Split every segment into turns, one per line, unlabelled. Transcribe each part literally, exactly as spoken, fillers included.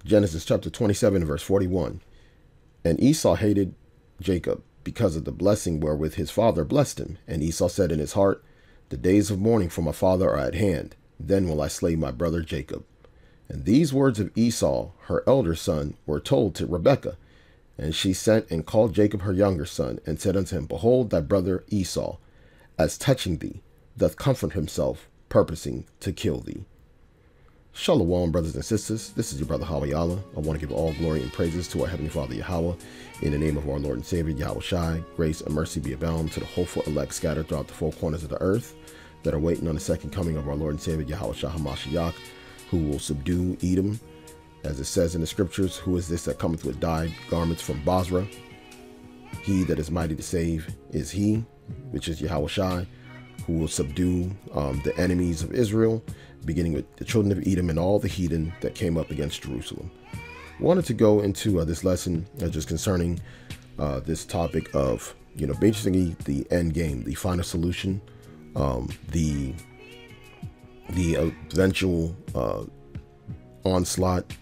Genesis chapter twenty-seven, verse forty-one. And Esau hated Jacob because of the blessing wherewith his father blessed him. And Esau said in his heart, the days of mourning for my father are at hand. Then will I slay my brother Jacob. And these words of Esau, her elder son, were told to Rebekah. And she sent and called Jacob her younger son, and said unto him, behold, thy brother Esau, as touching thee, doth comfort himself, purposing to kill thee. Shalom, brothers and sisters. This is your brother Hawayala. I want to give all glory and praises to our Heavenly Father Yahweh. In the name of our Lord and Savior Yahweh Shai, grace and mercy be abound to the hopeful elect scattered throughout the four corners of the earth that are waiting on the second coming of our Lord and Savior Yahweh Shai HaMashiach, who will subdue Edom. As it says in the scriptures, who is this that cometh with dyed garments from Basra? He that is mighty to save is he, which is Yahweh Shai, who will subdue um, the enemies of Israel, beginning with the children of Edom and all the heathen that came up against Jerusalem. Wanted to go into uh, this lesson uh, just concerning uh, this topic of, you know, basically the end game, the final solution, um, the the eventual uh, onslaught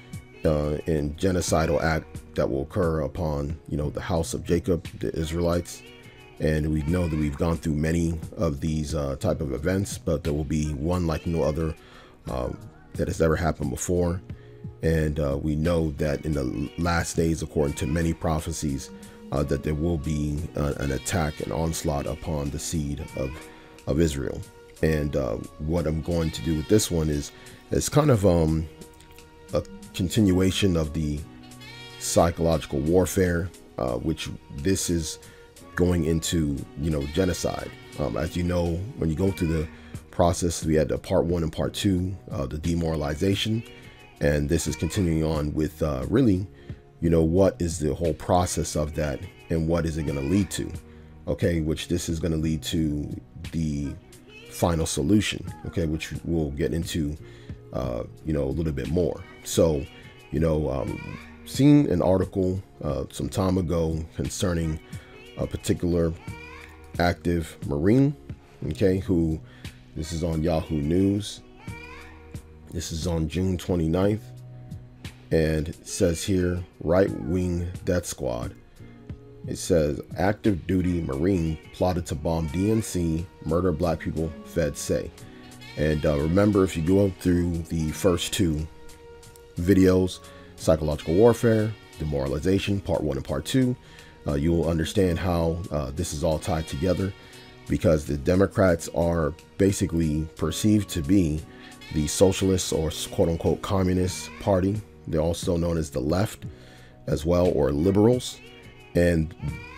uh, and genocidal act that will occur upon, you know, the house of Jacob, the Israelites. And we know that we've gone through many of these uh, type of events, but there will be one like no other um, that has ever happened before. And uh, we know that in the last days, according to many prophecies, uh, that there will be uh, an attack, an onslaught upon the seed of, of Israel. And uh, what I'm going to do with this one is, is kind of um, a continuation of the psychological warfare, uh, which this is going into, you know, genocide. Um, as you know, when you go through the process, we had the part one and part two, uh, the demoralization. And this is continuing on with uh, really, you know, what is the whole process of that and what is it going to lead to? Okay, which this is going to lead to the final solution, okay, which we'll get into, uh, you know, a little bit more. So, you know, um, seen an article uh, some time ago concerning a particular active Marine, okay, who, this is on Yahoo News. This is on June twenty-ninth, and it says here, right-wing death squad. It says, active duty Marine plotted to bomb D N C, murder black people, feds say. And uh, remember, if you go through the first two videos, psychological warfare, demoralization, part one and part two, uh, you will understand how uh, this is all tied together, because the Democrats are basically perceived to be the socialists or quote unquote communist party. They're also known as the left as well, or liberals. And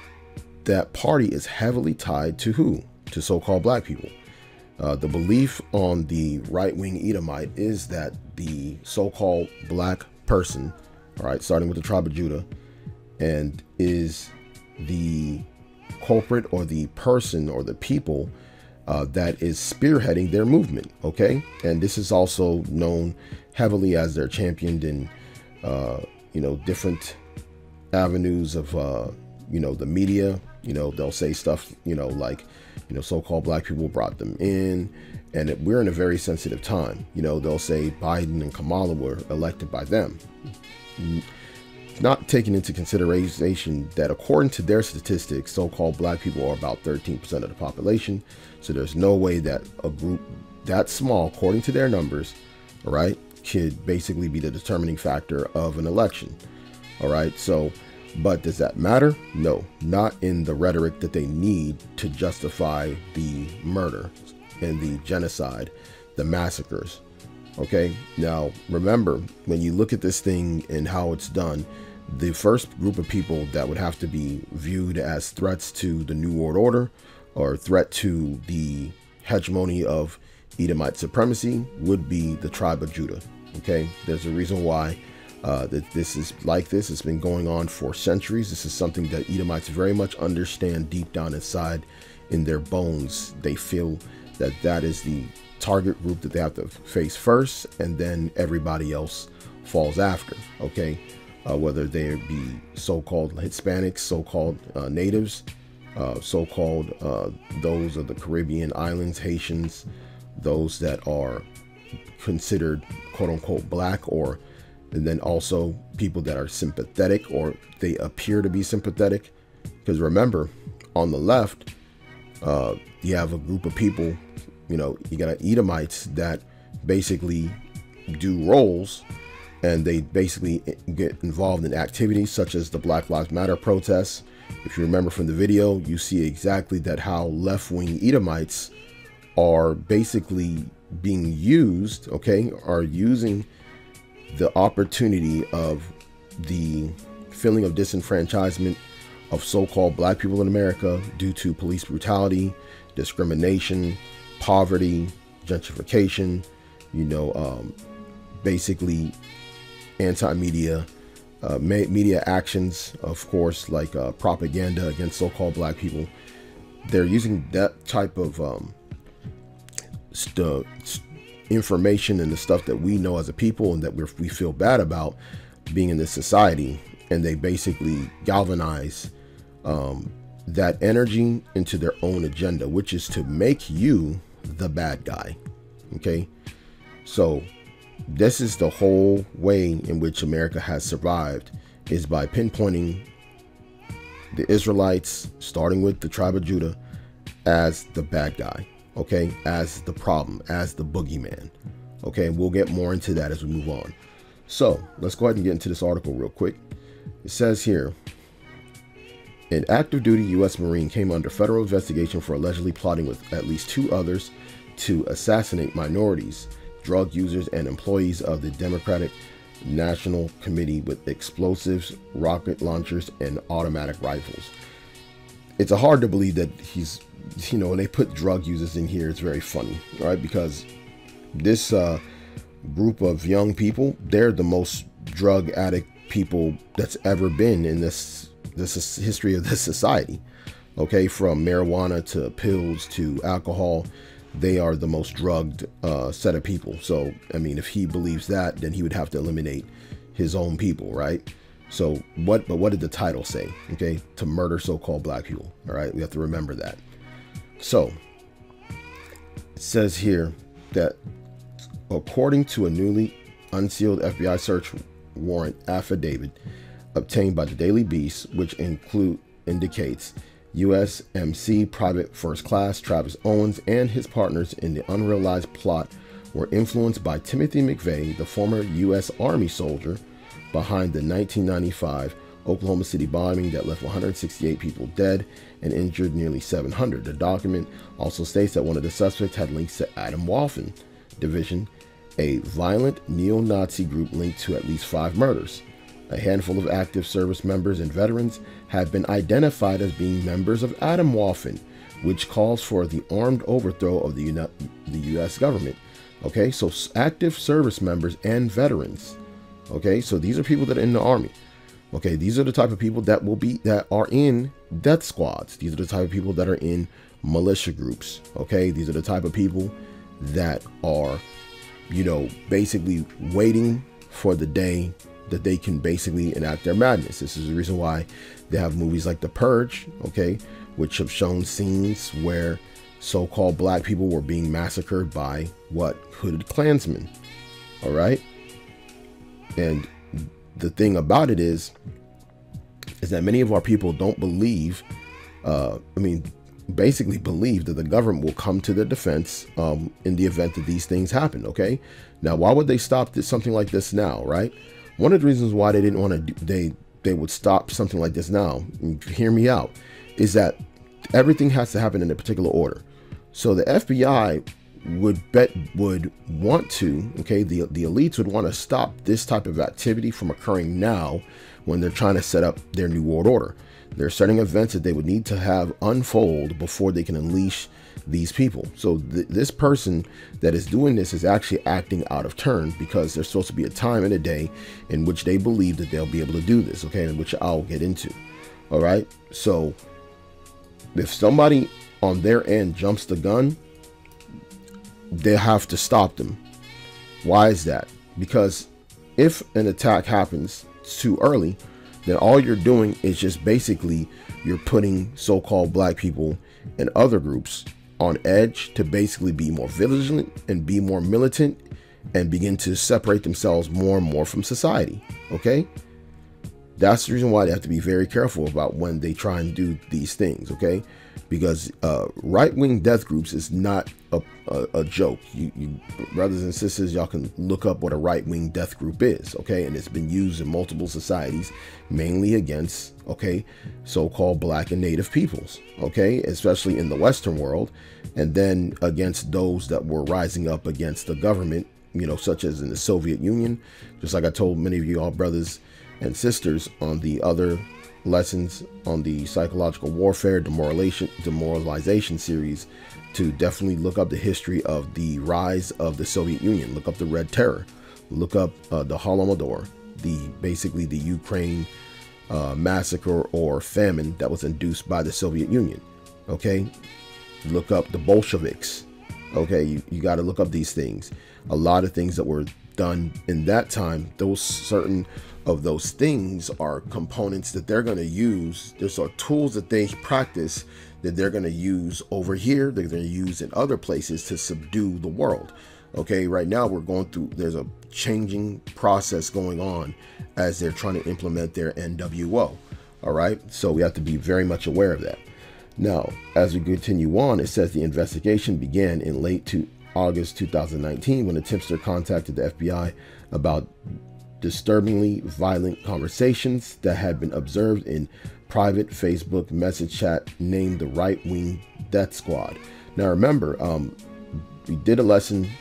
that party is heavily tied to who? To so-called black people. Uh, the belief on the right-wing Edomite is that the so-called black person, all right, starting with the tribe of Judah, and is the culprit or the person or the people uh, that is spearheading their movement, okay? And this is also known heavily as they're championed in, uh, you know, different avenues of, uh, you know, the media. You know, they'll say stuff, you know, like, you know, so-called black people brought them in, and it, we're in a very sensitive time. You know, they'll say Biden and Kamala were elected by them, not taking into consideration that according to their statistics, so-called black people are about thirteen percent of the population. So there's no way that a group that small, according to their numbers, all right, could basically be the determining factor of an election. All right. So, but does that matter? No, not in the rhetoric that they need to justify the murder and the genocide, the massacres. Okay. Now, remember, when you look at this thing and how it's done, the first group of people that would have to be viewed as threats to the New World Order or threat to the hegemony of Edomite supremacy would be the tribe of Judah. Okay. There's a reason why Uh, that this is like this. It's been going on for centuries. This is something that Edomites very much understand deep down inside in their bones. They feel that that is the target group that they have to face first, and then everybody else falls after. Okay, uh, whether they be so-called Hispanics, so-called uh, natives, uh, so-called uh, those of the Caribbean islands, Haitians, those that are considered quote-unquote black, or and then also people that are sympathetic, or they appear to be sympathetic. Because remember, on the left, uh, you have a group of people, you know, you got Edomites that basically do roles, and they basically get involved in activities such as the Black Lives Matter protests. If you remember from the video, you see exactly that how left-wing Edomites are basically being used, okay, are using the opportunity of the feeling of disenfranchisement of so-called black people in America due to police brutality, discrimination, poverty, gentrification, you know, um, basically anti-media uh, media actions, of course, like uh, propaganda against so-called black people. They're using that type of um, st st information and the stuff that we know as a people and that we're, we feel bad about being in this society, and they basically galvanize um, that energy into their own agenda, which is to make you the bad guy. Okay, so this is the whole way in which America has survived, is by pinpointing the Israelites, starting with the tribe of Judah, as the bad guy, okay, as the problem, as the boogeyman. Okay, and we'll get more into that as we move on. So let's go ahead and get into this article real quick. It says here, an active duty U S Marine came under federal investigation for allegedly plotting with at least two others to assassinate minorities, drug users, and employees of the Democratic National Committee with explosives, rocket launchers, and automatic rifles. It's hard to believe that he's, you know, when they put drug users in here, it's very funny, right? Because this uh, group of young people, they're the most drug addict people that's ever been in this this history of this society. Okay, from marijuana to pills to alcohol, they are the most drugged uh, set of people. So, I mean, if he believes that, then he would have to eliminate his own people, right? So what, but what did the title say? Okay, to murder so-called black people. All right, we have to remember that. So it says here that according to a newly unsealed F B I search warrant affidavit obtained by the Daily Beast, which include indicates U S M C Private First Class Travis Owens and his partners in the unrealized plot were influenced by Timothy McVeigh, the former U S Army soldier behind the nineteen ninety-five Oklahoma City bombing that left one hundred sixty-eight people dead and injured nearly seven hundred. The document also states that one of the suspects had links to Adam Waffen Division, a violent neo-Nazi group linked to at least five murders. A handful of active service members and veterans have been identified as being members of Adam Waffen, which calls for the armed overthrow of the, Uni the U S government. Okay, so active service members and veterans. Okay, so these are people that are in the army. Okay, these are the type of people that will be, that are in death squads. These are the type of people that are in militia groups. Okay, these are the type of people that are, you know, basically waiting for the day that they can basically enact their madness. This is the reason why they have movies like The Purge, okay, which have shown scenes where so-called black people were being massacred by what? Hooded Klansmen. All right. And the thing about it is, is that many of our people don't believe, uh, I mean, basically believe that the government will come to their defense um, in the event that these things happen. Okay. Now, why would they stop this, something like this now, right? One of the reasons why they didn't want to, do, they they would stop something like this now, hear me out, is that everything has to happen in a particular order. So the F B I would bet would want to, okay, the the elites would want to stop this type of activity from occurring now when they're trying to set up their new world order. There are certain events that they would need to have unfold before they can unleash these people. So th this person that is doing this is actually acting out of turn, because there's supposed to be a time in a day in which they believe that they'll be able to do this, okay, and which I'll get into. All right, so if somebody on their end jumps the gun, they have to stop them. Why is that? Because if an attack happens too early, then all you're doing is just basically you're putting so-called black people and other groups on edge to basically be more vigilant and be more militant and begin to separate themselves more and more from society. Okay, that's the reason why they have to be very careful about when they try and do these things. Okay, because uh, right-wing death groups is not a, a, a joke. You, you brothers and sisters, y'all can look up what a right-wing death group is. Okay, and it's been used in multiple societies, mainly against, okay, so-called black and native peoples. Okay, especially in the Western world, and then against those that were rising up against the government, you know, such as in the Soviet Union. Just like I told many of you all brothers and sisters on the other lessons on the psychological warfare demoralization demoralization series, to definitely look up the history of the rise of the Soviet Union. Look up the Red Terror, look up uh, the Holodomor, the basically the Ukraine uh, massacre or famine that was induced by the Soviet Union. Okay, look up the Bolsheviks. Okay, you, you got to look up these things. A lot of things that were done in that time, those certain of those things are components that they're going to use. There's are tools that they practice that they're going to use over here, they're going to use in other places to subdue the world. Okay, right now we're going through, there's a changing process going on as they're trying to implement their N W O. All right, so we have to be very much aware of that. Now, as we continue on, it says the investigation began in late to August two thousand nineteen when a tipster contacted the F B I about disturbingly violent conversations that had been observed in private Facebook message chat named the Right Wing Death Squad. Now, remember, um, we did a lesson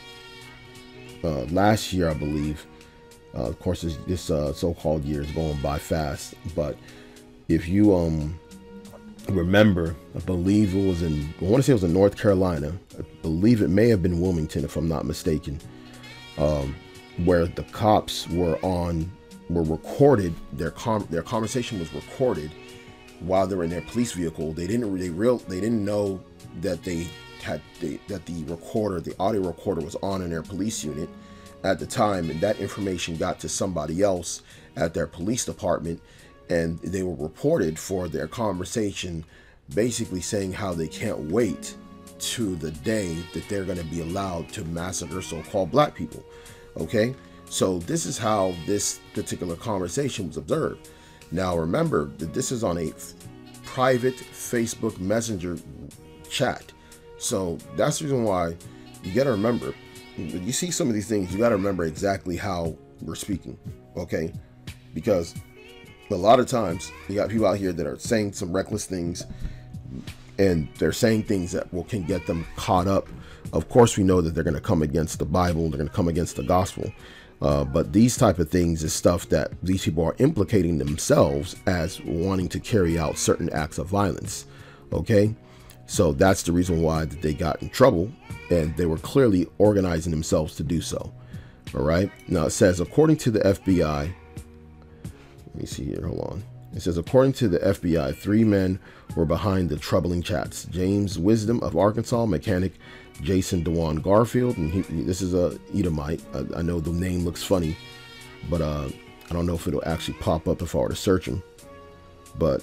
uh, last year, I believe. Uh, of course, this, this uh, so-called year is going by fast, but if you um remember, I believe it was in, I want to say it was in North Carolina. I believe it may have been Wilmington, if I'm not mistaken, um, where the cops were on, were recorded, their com their conversation was recorded while they were in their police vehicle. They didn't they real they didn't know that they had they, that the recorder, the audio recorder, was on in their police unit at the time, and that information got to somebody else at their police department, and they were reported for their conversation, basically saying how they can't wait to the day that they're going to be allowed to massacre so-called black people. Okay, so this is how this particular conversation was observed. Now remember that this is on a private Facebook Messenger chat, so that's the reason why you got to remember, when you see some of these things, you got to remember exactly how we're speaking. Okay, because a lot of times you got people out here that are saying some reckless things, and they're saying things that will can get them caught up. Of course, we know that they're going to come against the Bible, they're going to come against the gospel, uh, but these type of things is stuff that these people are implicating themselves as wanting to carry out certain acts of violence. Okay, so that's the reason why that they got in trouble, and they were clearly organizing themselves to do so. All right, now it says, according to the F B I, let me see here, hold on. It says, according to the F B I, three men were behind the troubling chats. James Wisdom of Arkansas, mechanic Jason Dewan Garfield, and he, this is a Edomite. I, I know the name looks funny, but uh, I don't know if it'll actually pop up if I were to search him, but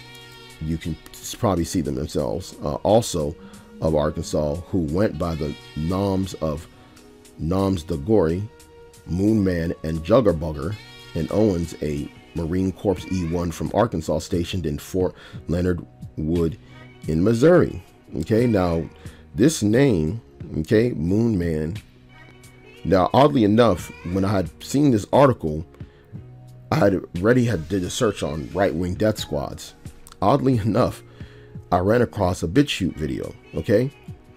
you can probably see them themselves. Uh, also of Arkansas, who went by the noms of Noms Dagori, Moon Man, and Juggerbugger, and Owens, a Marine Corps E one from Arkansas, stationed in Fort Leonard Wood in Missouri. Okay, now this name, okay, Moon Man. Now, oddly enough, when I had seen this article, I had already had did a search on right-wing death squads. Oddly enough, I ran across a BitChute video, okay,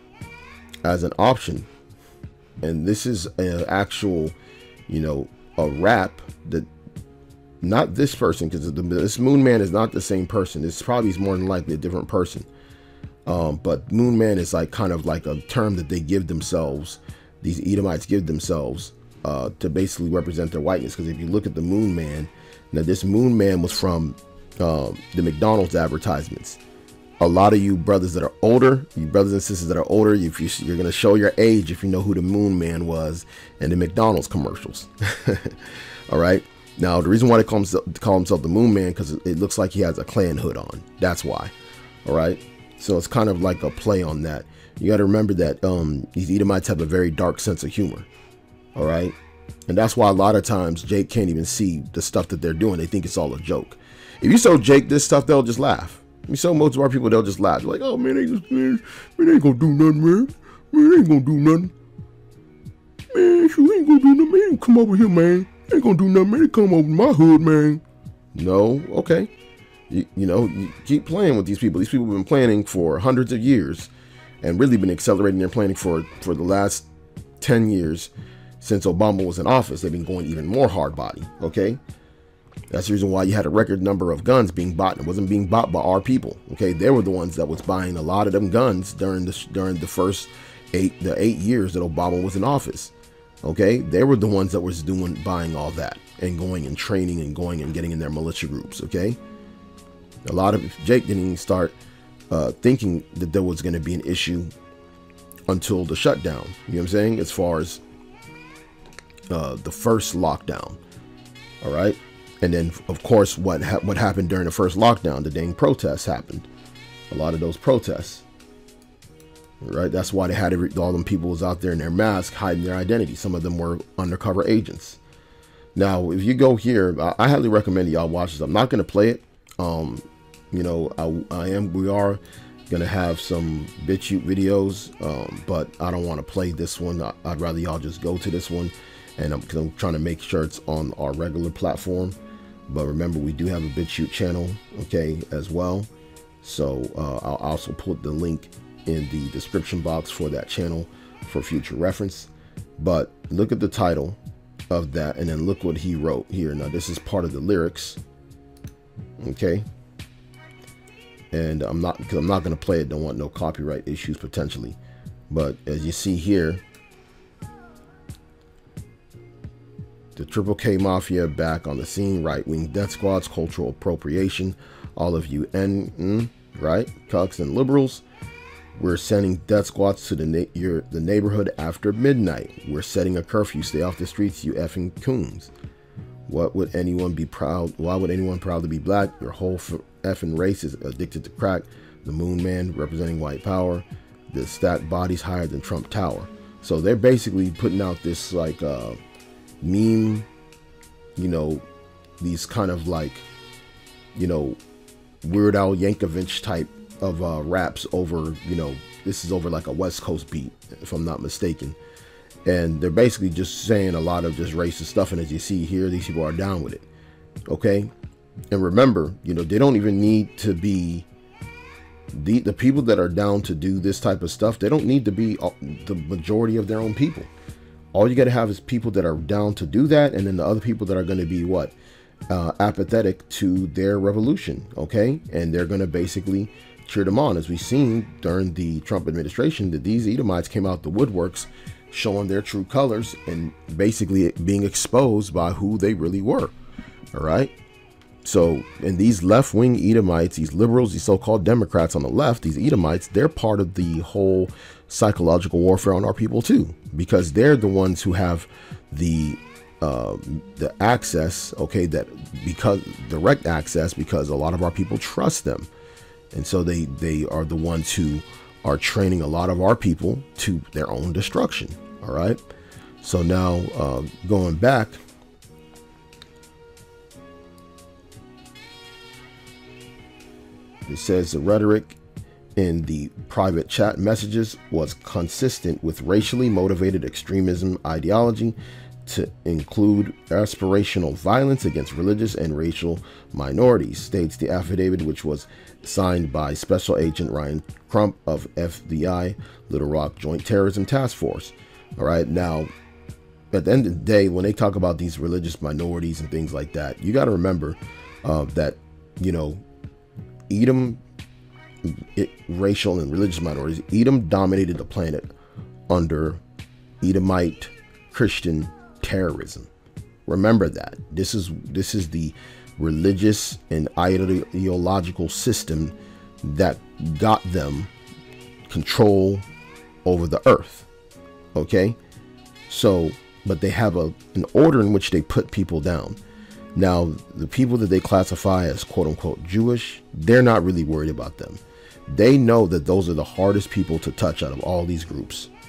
as an option, and this is an actual, you know, a rap that. Not this person, because this Moon Man is not the same person. This probably is more than likely a different person. Um, but Moon Man is like kind of like a term that they give themselves. These Edomites give themselves uh, to basically represent their whiteness. Because if you look at the Moon Man, now this Moon Man was from uh, the McDonald's advertisements. A lot of you brothers that are older, you brothers and sisters that are older, if you, you're going to show your age if you know who the Moon Man was in the McDonald's commercials. All right. Now, the reason why they call himself, call himself the Moon Man, because it looks like he has a Klan hood on. That's why. All right. So it's kind of like a play on that. You got to remember that um, these Edomites have a very dark sense of humor. All right. And that's why a lot of times Jake can't even see the stuff that they're doing. They think it's all a joke. If you show Jake this stuff, they'll just laugh. If you show most of our people, they'll just laugh. They're like, oh, man, they, just, man, man, they ain't gonna do nothing, man. Man, they ain't gonna do nothing. Man, you ain't gonna do nothing. Man, come over here, man. They ain't gonna do nothing, man. They come over my hood, man. No, okay. You, you know, you keep playing with these people. These people have been planning for hundreds of years and really been accelerating their planning for, for the last ten years since Obama was in office. They've been going even more hard body, okay? That's the reason why you had a record number of guns being bought. It wasn't being bought by our people, okay? They were the ones that was buying a lot of them guns during the during the first eight the eight years that Obama was in office, okay? They were the ones that was doing buying all that and going and training and going and getting in their militia groups, okay? A lot of Jake didn't even start uh, thinking that there was going to be an issue until the shutdown. You know what I'm saying? As far as uh, the first lockdown, all right. And then, of course, what ha what happened during the first lockdown? The dang protests happened. A lot of those protests, right? That's why they had every, all them people was out there in their masks, hiding their identity. Some of them were undercover agents. Now, if you go here, I, I highly recommend y'all watch this. I'm not going to play it. Um, you know, I, I am. We are going to have some BitChute videos, um, but I don't want to play this one. I, I'd rather y'all just go to this one, and I'm, 'cause I'm trying to make sure it's on our regular platform. But remember, we do have a BitChute channel, okay, as well. So uh, I'll also put the link in the description box for that channel for future reference. But look at the title of that, and then look what he wrote here. Now, this is part of the lyrics, okay. And I'm not, because I'm not going to play it. Don't want no copyright issues potentially. But as you see here, the Triple K Mafia back on the scene, right-wing death squads, cultural appropriation. All of you N, mm, right, cucks and liberals, we're sending death squads to the na your the neighborhood after midnight. We're setting a curfew. Stay off the streets, you effing coons. What would anyone be proud? Why would anyone proud to be black? Your whole effing race is addicted to crack. The Moon Man representing white power. The stacked bodies higher than Trump Tower. So they're basically putting out this like uh meme, you know, these kind of like, you know, Weird Al Yankovic type of uh, raps over, you know, this is over like a West Coast beat, if I'm not mistaken. And they're basically just saying a lot of just racist stuff. And as you see here, these people are down with it. Okay. And remember, you know, they don't even need to be the, the people that are down to do this type of stuff. They don't need to be the majority of their own people. All you got to have is people that are down to do that. And then the other people that are going to be what? Uh, apathetic to their revolution. Okay. And they're going to basically cheer them on. As we've seen during the Trump administration, that these Edomites came out the woodworks showing their true colors and basically being exposed by who they really were. All right. So, and these left-wing Edomites, these liberals, these so-called Democrats on the left, these Edomites, they're part of the whole psychological warfare on our people too, because they're the ones who have the uh, the access, okay, that because direct access, because a lot of our people trust them, and so they they are the ones who are training a lot of our people to their own destruction. All right. So now uh, going back. It says the rhetoric in the private chat messages was consistent with racially motivated extremism ideology to include aspirational violence against religious and racial minorities, states the affidavit, which was signed by Special Agent Ryan Crump of F B I Little Rock Joint Terrorism Task Force. All right. Now, at the end of the day, when they talk about these religious minorities and things like that, you got to remember uh, that, you know, Edom, it, racial and religious minorities, Edom dominated the planet under Edomite Christian terrorism. Remember that. This is this is the religious and ideological system that got them control over the earth. Okay? So, but they have a an order in which they put people down. Now, the people that they classify as quote unquote Jewish, they're not really worried about them. They know that those are the hardest people to touch out of all these groups.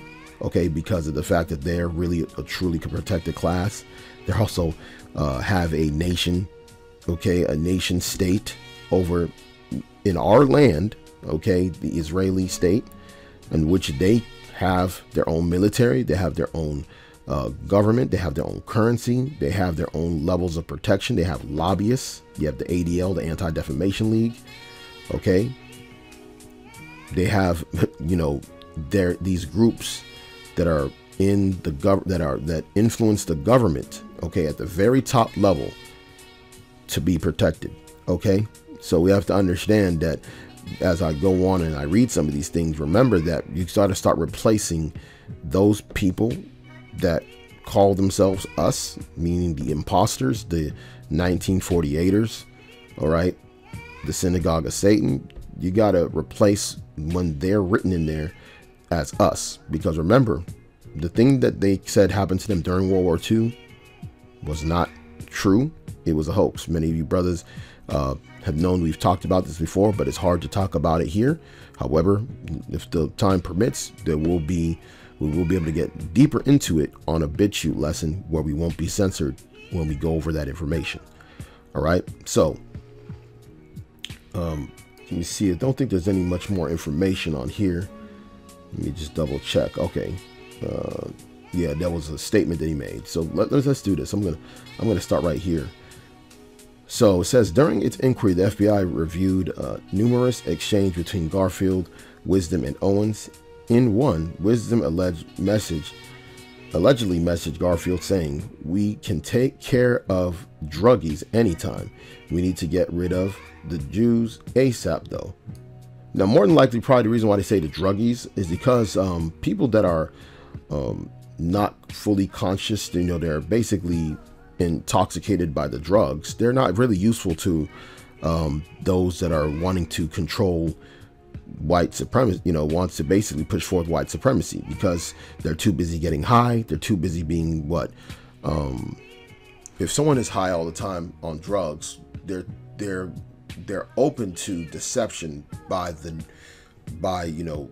okay, because of the fact that they're really a truly protected class. They also uh, have a nation, okay, a nation state over in our land, okay, the Israeli state, in which they have their own military, they have their own uh, government, they have their own currency, they have their own levels of protection, they have lobbyists, you have the A D L, the Anti-Defamation League, okay, they have, you know, there these groups that are in the gov that are that influence the government, okay, at the very top level to be protected, okay. So we have to understand that as I go on and I read some of these things, remember that you got to start replacing those people that call themselves us, meaning the imposters, the nineteen forty-eighters, all right, the synagogue of Satan. You got to replace when they're written in there as us, because remember, the thing that they said happened to them during World War Two was not true. It was a hoax. Many of you brothers uh, have known we've talked about this before, but it's hard to talk about it here. However, if the time permits, there will be we will be able to get deeper into it on a BitChute lesson where we won't be censored when we go over that information. All right. So um, let me see. I don't think there's any much more information on here. Let me just double check. Okay. Uh, yeah, that was a statement that he made. So let, let's, let's do this. I'm gonna I'm gonna start right here. So it says, during its inquiry, the F B I reviewed uh, numerous exchanges between Garfield, Wisdom, and Owens. In one, Wisdom alleged message, allegedly messaged Garfield saying, "We can take care of druggies anytime. We need to get rid of the Jews ASAP, though." Now, more than likely, probably the reason why they say the druggies is because um, people that are um, not fully conscious, you know, they're basically intoxicated by the drugs. They're not really useful to um, those that are wanting to control white supremacy, you know, wants to basically push forth white supremacy, because they're too busy getting high. They're too busy being what? Um, if someone is high all the time on drugs, they're they're they're open to deception by the by you know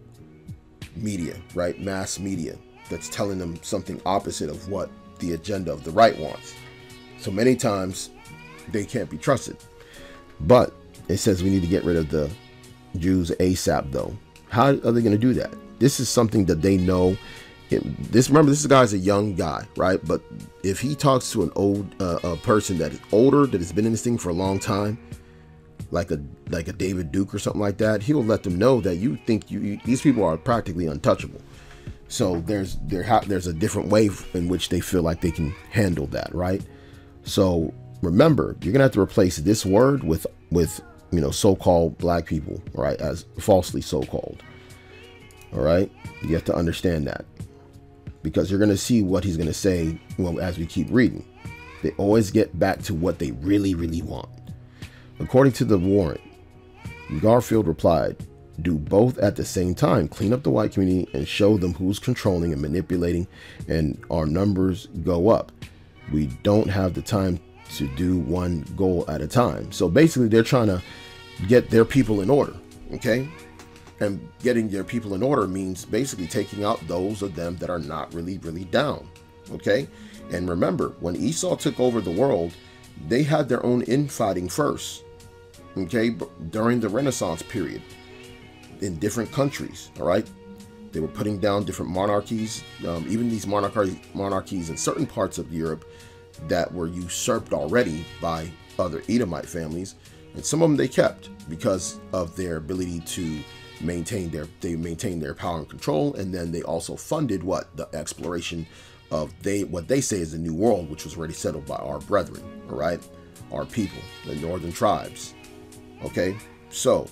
media, right? Mass media that's telling them something opposite of what the agenda of the right wants. So many times they can't be trusted. But it says we need to get rid of the Jews ASAP, though. How are they going to do that? This is something that they know. It, this remember, this guy's a young guy, right? But if he talks to an old uh, a person that is older, that has been in this thing for a long time, like a like a David Duke or something like that, he'll let them know that you think you, you these people are practically untouchable. So there's there ha there's a different way in which they feel like they can handle that, right? So remember, you're gonna have to replace this word with with you know so-called black people, right, as falsely so-called. All right, you have to understand that, because you're gonna see what he's gonna say. Well, as we keep reading, they always get back to what they really, really want. According to the warrant, Garfield replied, "Do both at the same time. Clean up the white community and show them who's controlling and manipulating, and our numbers go up. We don't have the time to do one goal at a time." So basically, they're trying to get their people in order, okay? And getting their people in order means basically taking out those of them that are not really, really down, okay? And remember, when Esau took over the world, they had their own infighting first, okay, during the Renaissance period in different countries, all right? They were putting down different monarchies, um, even these monarchies, monarchies in certain parts of Europe that were usurped already by other Edomite families, and some of them they kept because of their ability to maintain their they maintained their power and control. And then they also funded what the exploration of they what they say is the New World, which was already settled by our brethren, all right, our people, the northern tribes. Okay, so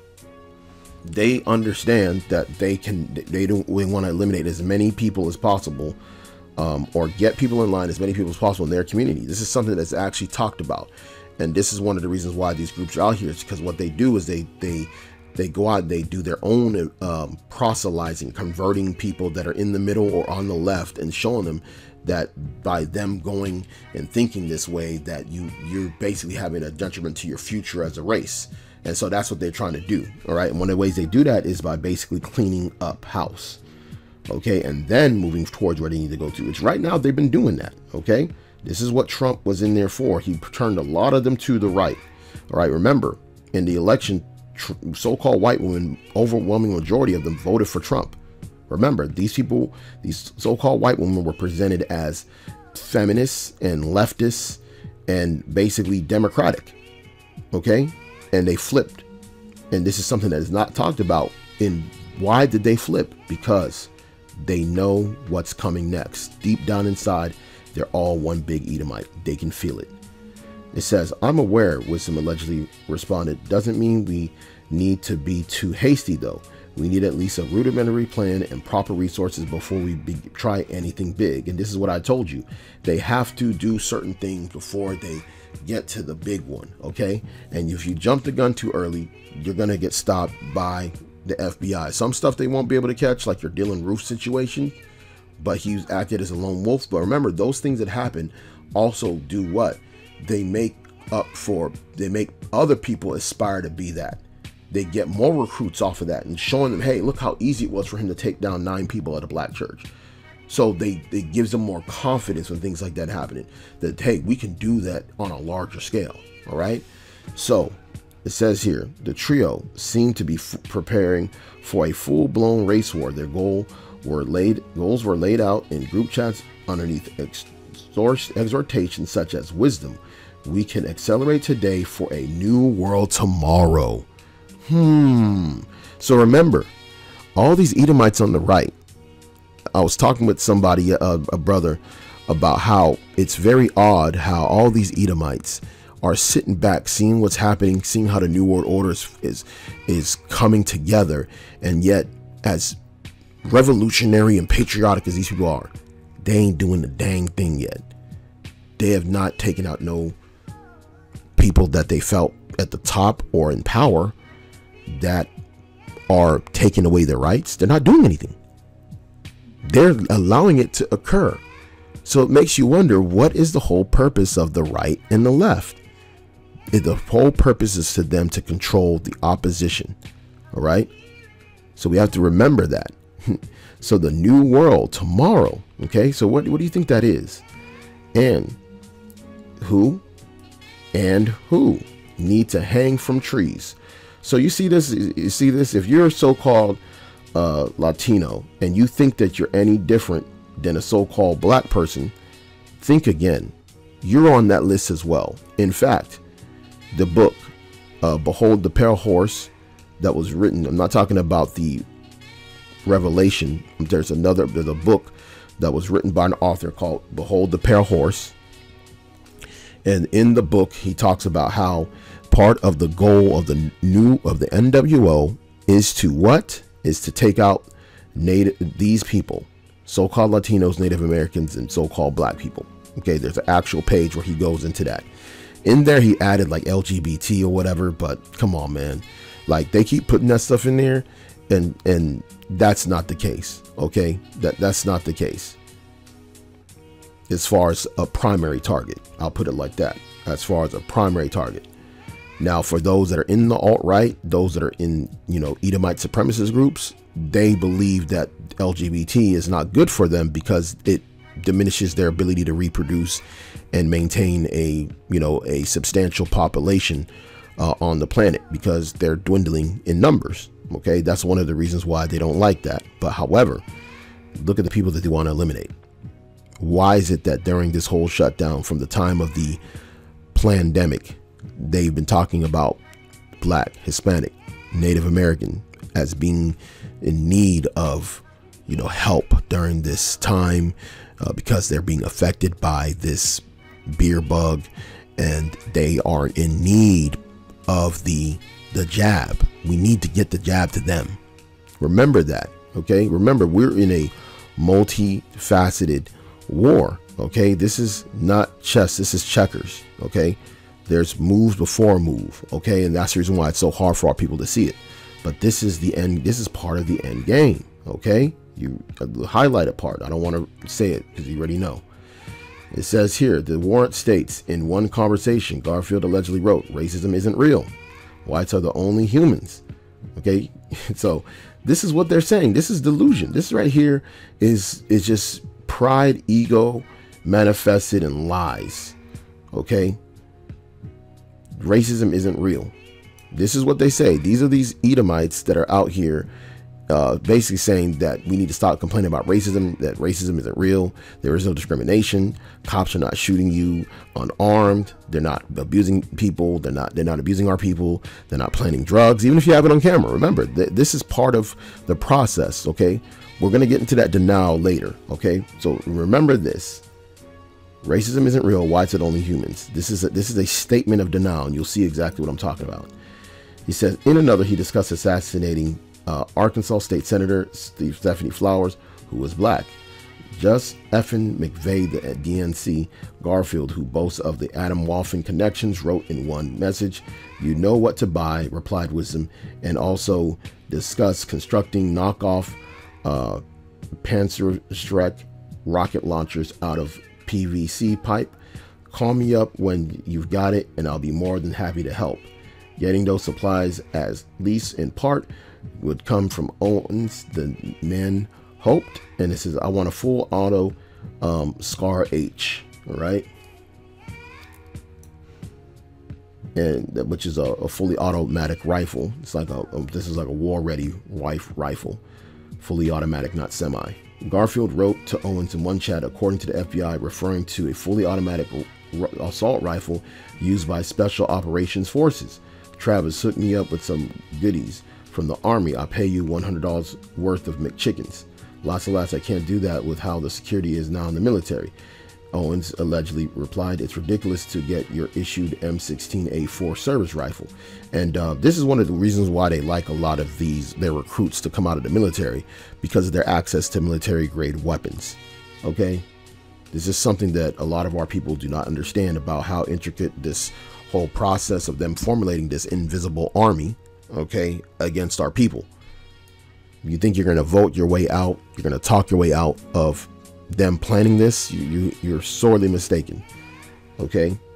they understand that they can they don't we want to eliminate as many people as possible, um, or get people in line, as many people as possible in their community. This is something that's actually talked about, and this is one of the reasons why these groups are out here. It's because what they do is they they they go out, they do their own um, proselytizing, converting people that are in the middle or on the left, and showing them that by them going and thinking this way, that you you're basically having a detriment to your future as a race. And so that's what they're trying to do. All right. And one of the ways they do that is by basically cleaning up house. okay, and then moving towards where they need to go to, which right now they've been doing that, okay? This is what Trump was in there for. He turned a lot of them to the right, all right? Remember, in the election, so-called white women, overwhelming majority of them voted for Trump. Remember, these people, these so-called white women were presented as feminists and leftists and basically democratic, okay? And they flipped. And this is something that is not talked about. In why did they flip? Because they know what's coming next. Deep down inside, they're all one big Edomite. They can feel it. It says, I'm aware, Wisdom allegedly responded, doesn't mean we need to be too hasty though. We need at least a rudimentary plan and proper resources before we be, try anything big. And this is what I told you. They have to do certain things before they get to the big one, okay? And if you jump the gun too early, you're going to get stopped by the F B I. Some stuff they won't be able to catch, like your Dylan Roof situation, but he acted as a lone wolf. But remember, those things that happen also do what? They make up for, they make other people aspire to be that. They get more recruits off of that and showing them, hey, look how easy it was for him to take down nine people at a black church. So they, it gives them more confidence when things like that happening, that, hey, we can do that on a larger scale. All right. So it says here, the trio seemed to be f preparing for a full blown race war. Their goal were laid, goals were laid out in group chats underneath exhortations such as wisdom. We can accelerate today for a new world tomorrow. Hmm. So remember, all these Edomites on the right, I was talking with somebody, a, a brother, about how it's very odd how all these Edomites are sitting back, seeing what's happening, seeing how the New World Order is, is, is coming together. And yet, as revolutionary and patriotic as these people are, they ain't doing the dang thing yet. They have not taken out no people that they felt at the top or in power that are taking away their rights. They're not doing anything. They're allowing it to occur. So it makes you wonder, what is the whole purpose of the right and the left? The whole purpose is to them to control the opposition. All right. So we have to remember that. So the new world tomorrow. Okay. So what, what do you think that is? And who and who need to hang from trees? So you see this, you see this, if you're a so-called uh, Latino and you think that you're any different than a so-called black person, think again. You're on that list as well. In fact, the book, uh, Behold the Pale Horse, that was written, I'm not talking about the Revelation. There's another, there's a book that was written by an author called Behold the Pale Horse. And in the book, he talks about how part of the goal of the new of the N W O is to what? Is to take out native these people, so-called Latinos, Native Americans, and so-called black people. Okay, there's an actual page where he goes into that. In there, he added like L G B T or whatever, but come on, man. Like, they keep putting that stuff in there, and and that's not the case. Okay, that that's not the case. As far as a primary target, I'll put it like that. As far as a primary target. Now, for those that are in the alt-right, those that are in, you know, Edomite supremacist groups, they believe that L G B T is not good for them because it diminishes their ability to reproduce and maintain a, you know, a substantial population uh, on the planet, because they're dwindling in numbers. Okay, that's one of the reasons why they don't like that. But however, look at the people that they want to eliminate. Why is it that during this whole shutdown, from the time of the pandemic, they've been talking about Black, Hispanic, Native American as being in need of, you know, help during this time uh, because they're being affected by this beer bug, and they are in need of the the jab. We need to get the jab to them. Remember that. Okay, remember, we're in a multifaceted war. Okay, this is not chess, this is checkers. Okay, there's moves before a move. Okay, and that's the reason why it's so hard for our people to see it. But this is the end. This is part of the end game. Okay, you uh, the highlighted part, I don't want to say it because you already know. It says here, the warrant states, in one conversation Garfield allegedly wrote, racism isn't real, whites are the only humans. Okay, so This is what they're saying. This is delusion. This right here is is just pride, ego manifested in lies. Okay? Racism isn't real. This is what they say. These are these Edomites that are out here uh, basically saying that we need to stop complaining about racism, that racism isn't real. There is no discrimination. Cops are not shooting you unarmed. They're not abusing people. They're not, they're not abusing our people. They're not planting drugs, even if you have it on camera. Remember, th this is part of the process, okay? We're going to get into that denial later, okay? So remember this. Racism isn't real. Why is it only humans? This is a, this is a statement of denial, and you'll see exactly what I'm talking about. He says, in another, he discussed assassinating uh, Arkansas State Senator Steve Stephanie Flowers, who was black. Just effing McVeigh, the D N C Garfield, who boasts of the Adam Walton connections, wrote in one message, "You know what to buy," replied Wisdom, and also discussed constructing knockoff uh, Panzerschreck rocket launchers out of P V C pipe. Call me up when you've got it, and I'll be more than happy to help. Getting those supplies, at least in part, would come from Owens, the man hoped. And it says, I want a full auto um, Scar H, all right? And that, which is a, a fully automatic rifle. It's like a, a this is like a war-ready rifle, fully automatic, not semi. Garfield wrote to Owens in one chat, according to the F B I, referring to a fully automatic assault rifle used by Special Operations Forces. Travis, hooked me up with some goodies from the Army. I'll pay you one hundred dollars worth of McChickens. Lots of lots. I can't do that with how the security is now in the military. Owens allegedly replied, it's ridiculous to get your issued M sixteen A four service rifle. And uh, this is one of the reasons why they like a lot of these, their recruits to come out of the military, because of their access to military grade weapons. Okay. This is something that a lot of our people do not understand about how intricate this whole process of them formulating this invisible army, okay, against our people. You think you're going to vote your way out, you're going to talk your way out of them planning this, you, you you're sorely mistaken. Okay. It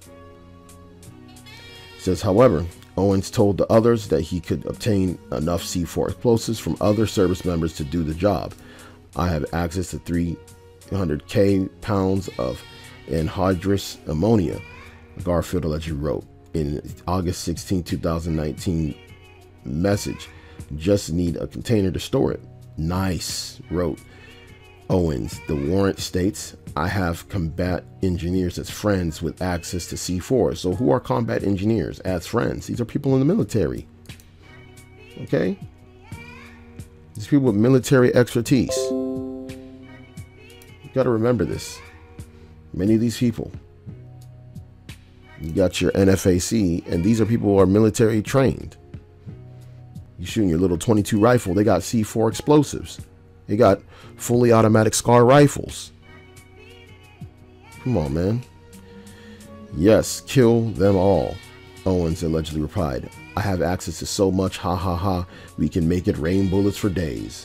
says, however, Owens told the others that he could obtain enough C four explosives from other service members to do the job. I have access to three hundred K pounds of anhydrous ammonia, Garfield allegedly wrote in August sixteenth, two thousand nineteen message. Just need a container to store it. Nice, wrote Owens. The warrant states, I have combat engineers as friends with access to C four. So who are combat engineers as friends? These are people in the military. Okay? These people with military expertise. You got to remember this. Many of these people, you got your N F A C, and these are people who are military trained. You shooting your little twenty-two rifle, they got C four explosives. They got fully automatic Scar rifles. Come on, man. Yes, kill them all, Owens allegedly replied. I have access to so much, ha ha ha, we can make it rain bullets for days.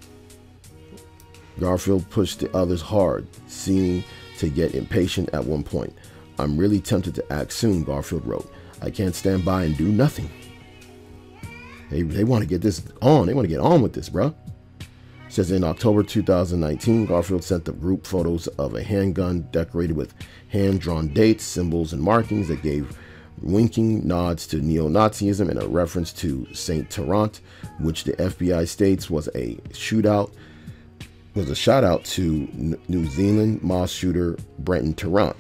Garfield pushed the others hard, seeming to get impatient at one point. I'm really tempted to act soon, Garfield wrote. I can't stand by and do nothing. They, they want to get this on. They want to get on with this, bro. Says in October two thousand nineteen, Garfield sent the group photos of a handgun decorated with hand-drawn dates, symbols, and markings that gave winking nods to neo-Nazism and a reference to Saint Tarrant, which the F B I states was a shootout, was a shout out to New Zealand mosque shooter Brenton Tarrant.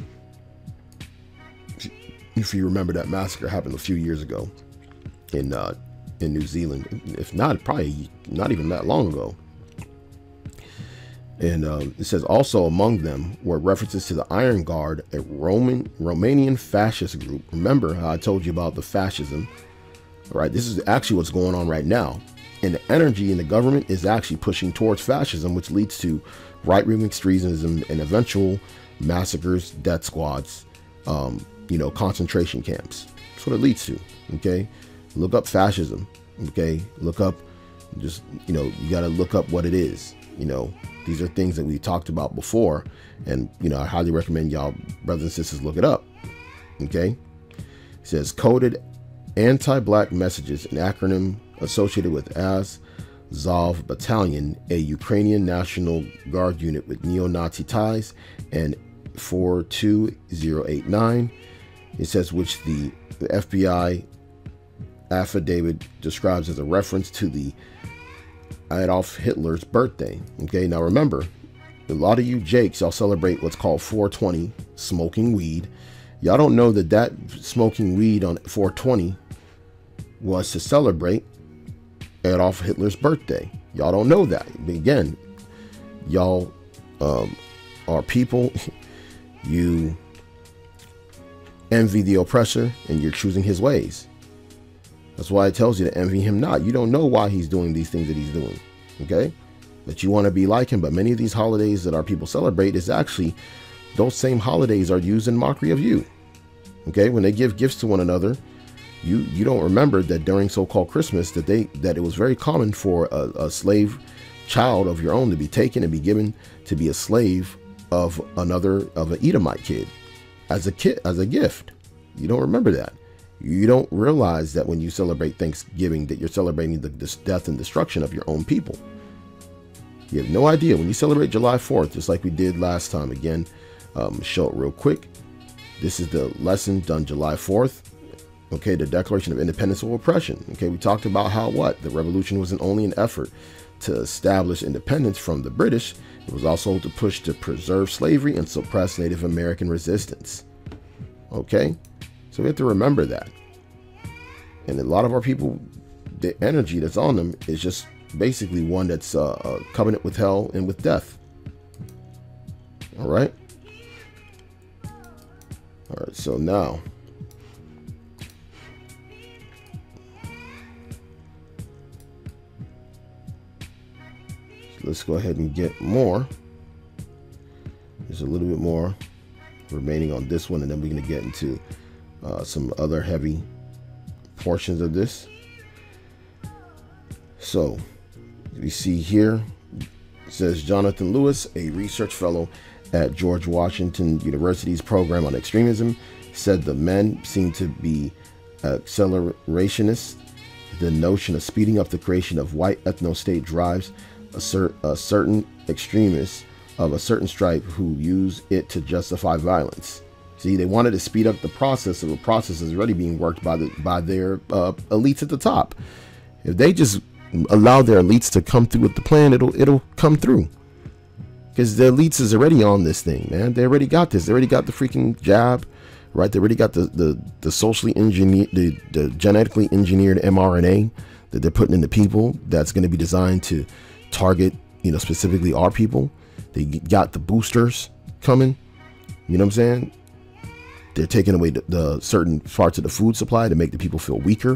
If you remember, that massacre happened a few years ago in uh, in New Zealand, if not, probably not even that long ago. And um, it says also among them were references to the Iron Guard, a Roman Romanian fascist group. Remember how I told you about the fascism, right? This is actually what's going on right now. And the energy in the government is actually pushing towards fascism, which leads to right-wing extremism and eventual massacres, death squads, um, you know, concentration camps. That's what it leads to. Okay. Look up fascism. Okay. Look up, just, you know, you got to look up what it is. You know, these are things that we talked about before. And, you know, I highly recommend y'all brothers and sisters look it up. Okay. It says coded anti-black messages, an acronym associated with as Zov Battalion, a Ukrainian National Guard unit with neo-Nazi ties, and four two zero eight nine. It says, which the, the F B I affidavit describes as a reference to the Adolf Hitler's birthday. Okay, now remember, a lot of you Jakes, y'all celebrate what's called four twenty, smoking weed. Y'all don't know that that smoking weed on four twenty was to celebrate Adolf Hitler's birthday. Y'all don't know that. But again, y'all um, are people, you envy the oppressor and you're choosing his ways. That's why it tells you to envy him not. You don't know why he's doing these things that he's doing, okay? But you want to be like him. But many of these holidays that our people celebrate is actually, those same holidays are used in mockery of you, okay? When they give gifts to one another, you you don't remember that during so-called Christmas that they that it was very common for a, a slave child of your own to be taken and be given to be a slave of another, of an Edomite kid as a kid, as a gift. You don't remember that. You don't realize that when you celebrate Thanksgiving that you're celebrating the, the death and destruction of your own people. You have no idea. When you celebrate July fourth, just like we did last time, again, um, show it real quick. This is the lesson done July fourth. Okay, the Declaration of Independence or Oppression. Okay, we talked about how what? The revolution wasn't only an effort to establish independence from the British, it was also to push to preserve slavery and suppress Native American resistance. Okay, so we have to remember that. And a lot of our people, the energy that's on them is just basically one that's uh, a covenant with hell and with death. All right. All right, so now, let's go ahead and get more. There's a little bit more remaining on this one, and then we're going to get into uh, some other heavy portions of this. So we see here, it says Jonathan Lewis, a research fellow at George Washington University's program on extremism, said the men seem to be accelerationists. The notion of speeding up the creation of white ethno-state drives A, cer a certain extremists of a certain stripe who use it to justify violence. See, they wanted to speed up the process of a process that's already being worked by the by their uh, elites at the top. If they just allow their elites to come through with the plan, it'll it'll come through. Because the elites is already on this thing, man. They already got this. They already got the freaking jab, right? They already got the the the socially engineered, the, the genetically engineered M R N A that they're putting into people. That's going to be designed to target, you know, specifically our people. They got the boosters coming, you know what I'm saying? They're taking away the, the certain parts of the food supply to make the people feel weaker.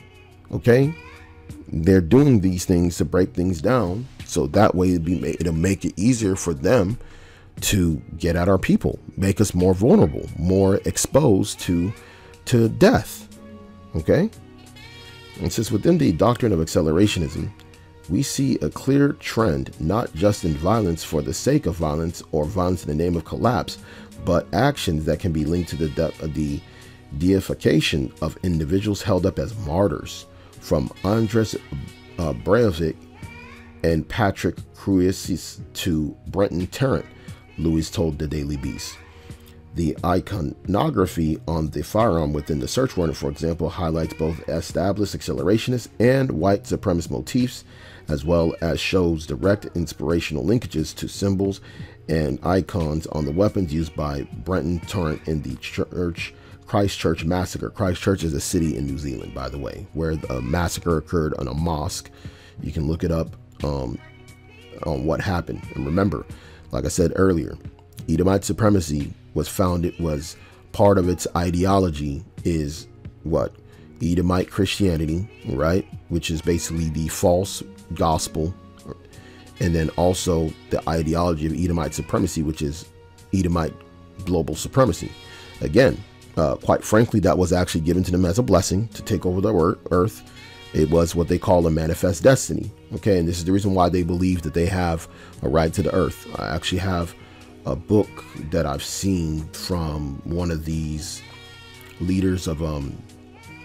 Okay, they're doing these things to break things down, so that way it'll, be, it'll make it easier for them to get at our people, make us more vulnerable, more exposed to to death. Okay, and since within the doctrine of accelerationism, we see a clear trend, not just in violence for the sake of violence or violence in the name of collapse, but actions that can be linked to the, de the deification of individuals held up as martyrs, from Andres uh, Breivik and Patrick Cruisis to Brenton Tarrant, Lewis told the Daily Beast. The iconography on the firearm within the search warrant, for example, highlights both established accelerationist and white supremacist motifs, as well as shows direct inspirational linkages to symbols and icons on the weapons used by Brenton Tarrant in the church Christchurch massacre. Christchurch is a city in New Zealand, by the way, where the massacre occurred on a mosque. You can look it up um, on what happened. And remember, like I said earlier, Edomite supremacy was founded, was part of its ideology is what? Edomite Christianity, right? Which is basically the false gospel. And then also the ideology of Edomite supremacy, which is Edomite global supremacy. Again, uh, quite frankly, that was actually given to them as a blessing to take over the earth. It was what they call a manifest destiny. Okay, and this is the reason why they believe that they have a right to the earth. I actually have a book that I've seen from one of these leaders of um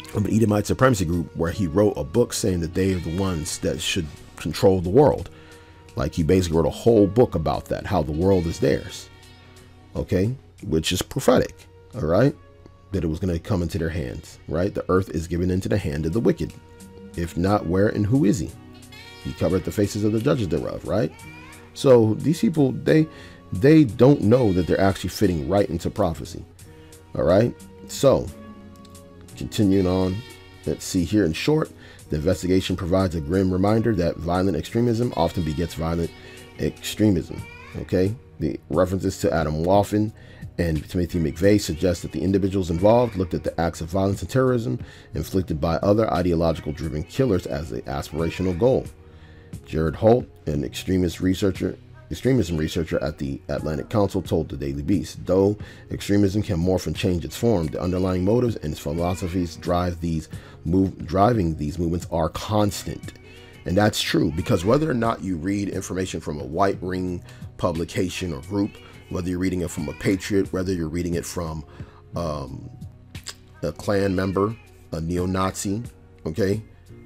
of an Edomite supremacy group where he wrote a book saying that they are the ones that should control the world. Like, he basically wrote a whole book about that, how the world is theirs. Okay, which is prophetic. All right, that it was going to come into their hands. Right, the earth is given into the hand of the wicked. If not, where and who is he? He covered the faces of the judges thereof. Right. So these people, they they don't know that they're actually fitting right into prophecy. All right. So continuing on, let's see here. In short, the investigation provides a grim reminder that violent extremism often begets violent extremism. Okay. The references to Adam Woffen and Timothy McVeigh suggest that the individuals involved looked at the acts of violence and terrorism inflicted by other ideological driven killers as an aspirational goal. Jared Holt, an extremist researcher, extremism researcher at the Atlantic Council, told the Daily Beast, though extremism can morph and change its form, the underlying motives and its philosophies drive these move driving these movements are constant. And that's true, because whether or not you read information from a white ring publication or group, whether you're reading it from a patriot, whether you're reading it from um, a Klan member, a neo-Nazi, okay,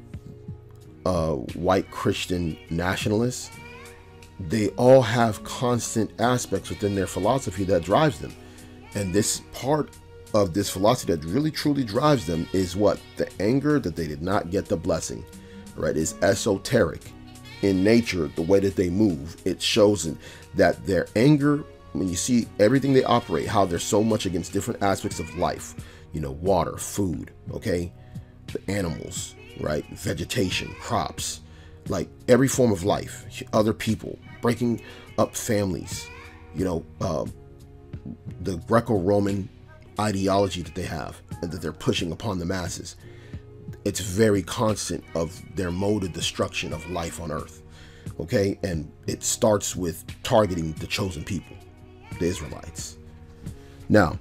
uh, white Christian nationalists, they all have constant aspects within their philosophy that drives them. And this part of this philosophy that really truly drives them is what? The anger that they did not get the blessing, right? Is esoteric in nature, the way that they move. It shows that their anger, when you see everything they operate, how they're so much against different aspects of life, you know, water, food, okay, the animals, right, vegetation, crops, like every form of life, other people, breaking up families, you know, uh, the Greco-Roman ideology that they have and that they're pushing upon the masses. It's very constant of their mode of destruction of life on earth. Okay. And it starts with targeting the chosen people, the Israelites. Now,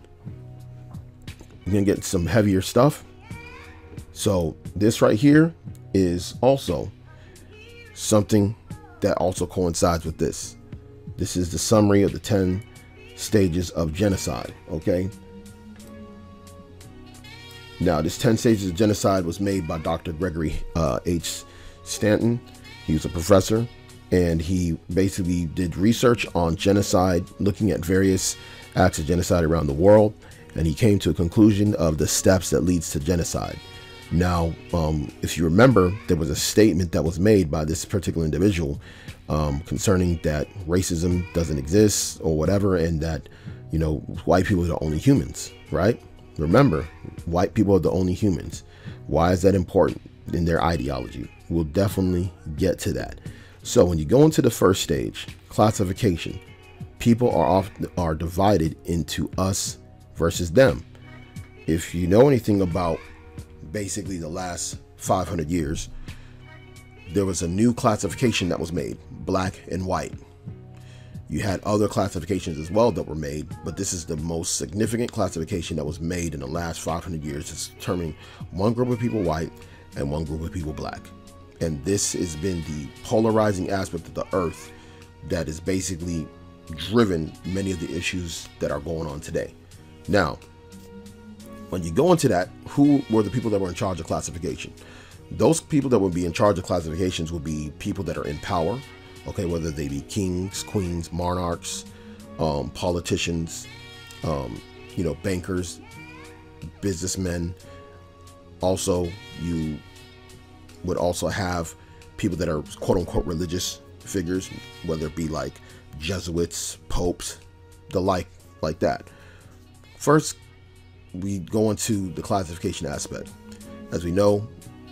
you're going to get some heavier stuff. So this right here is also something that also coincides with this. This is the summary of the ten stages of genocide. Okay. Now, this ten stages of genocide was made by Doctor Gregory uh, H. Stanton. He was a professor, and he basically did research on genocide, looking at various acts of genocide around the world, and he came to a conclusion of the steps that leads to genocide. Now, um, if you remember, there was a statement that was made by this particular individual um, concerning that racism doesn't exist or whatever, and that, you know, white people are the only humans, right? Remember, white people are the only humans. Why is that important in their ideology? We'll definitely get to that. So when you go into the first stage, classification, people are often are divided into us versus them. If you know anything about basically the last five hundred years, there was a new classification that was made, black and white. You had other classifications as well that were made, but this is the most significant classification that was made in the last five hundred years. It's determining one group of people white and one group of people black. And this has been the polarizing aspect of the earth that has basically driven many of the issues that are going on today. Now, when you go into that, who were the people that were in charge of classification? Those people that would be in charge of classifications will be people that are in power. Okay, whether they be kings, queens, monarchs, um, politicians, um, you know, bankers, businessmen. Also, you would also have people that are quote unquote religious figures, whether it be like Jesuits, popes, the like, like that. First, we go into the classification aspect. As we know,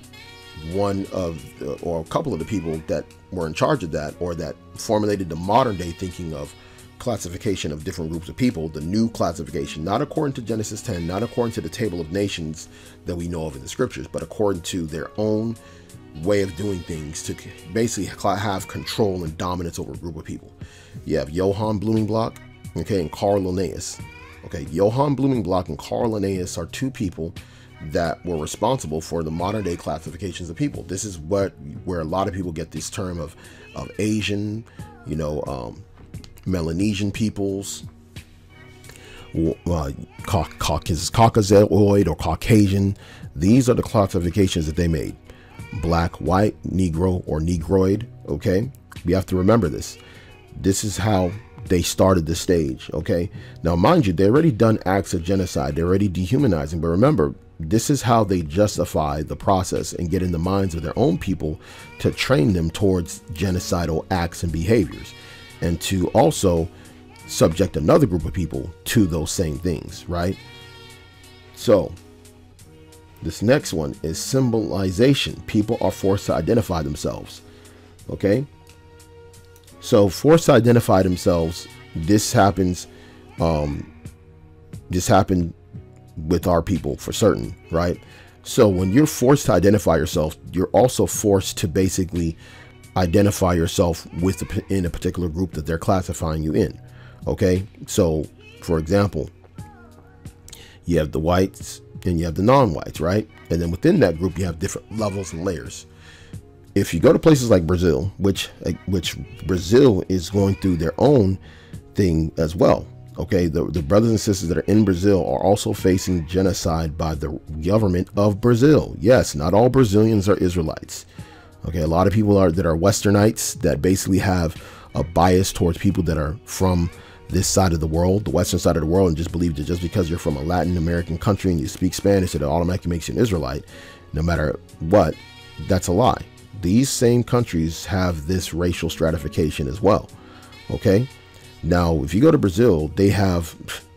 one of the, or a couple of the people that were in charge of that, or that formulated the modern day thinking of classification of different groups of people, the new classification, not according to Genesis ten, not according to the table of nations that we know of in the scriptures, but according to their own way of doing things to basically have control and dominance over a group of people. You have Johann Blumenbach, okay, and Carl Linnaeus. Okay, Johann Blumenbach and Carl Linnaeus are two people that were responsible for the modern day classifications of people. This is what where a lot of people get this term of of Asian, you know, um, Melanesian peoples, uh, Caucasoid or Caucasian. These are the classifications that they made. Black, white, Negro, or Negroid. Okay, we have to remember this. This is how they started the stage. Okay, now mind you, they already done acts of genocide. They're already dehumanizing. But remember, this is how they justify the process and get in the minds of their own people to train them towards genocidal acts and behaviors, and to also subject another group of people to those same things, right? So this next one is symbolization. People are forced to identify themselves. Okay, so forced to identify themselves. This happens. Um, this happened with our people for certain, right? So when you're forced to identify yourself, you're also forced to basically identify yourself with the, in a particular group that they're classifying you in. Okay, so for example, you have the whites and you have the non-whites, right? And then within that group, you have different levels and layers. If you go to places like Brazil, which which Brazil is going through their own thing as well. Okay, the, the brothers and sisters that are in Brazil are also facing genocide by the government of Brazil. Yes, not all Brazilians are Israelites. Okay, a lot of people are that are Westernites that basically have a bias towards people that are from this side of the world, the Western side of the world, and just believe that just because you're from a Latin American country and you speak Spanish, it automatically makes you an Israelite, no matter what. That's a lie. These same countries have this racial stratification as well. Okay, now if you go to Brazil, they have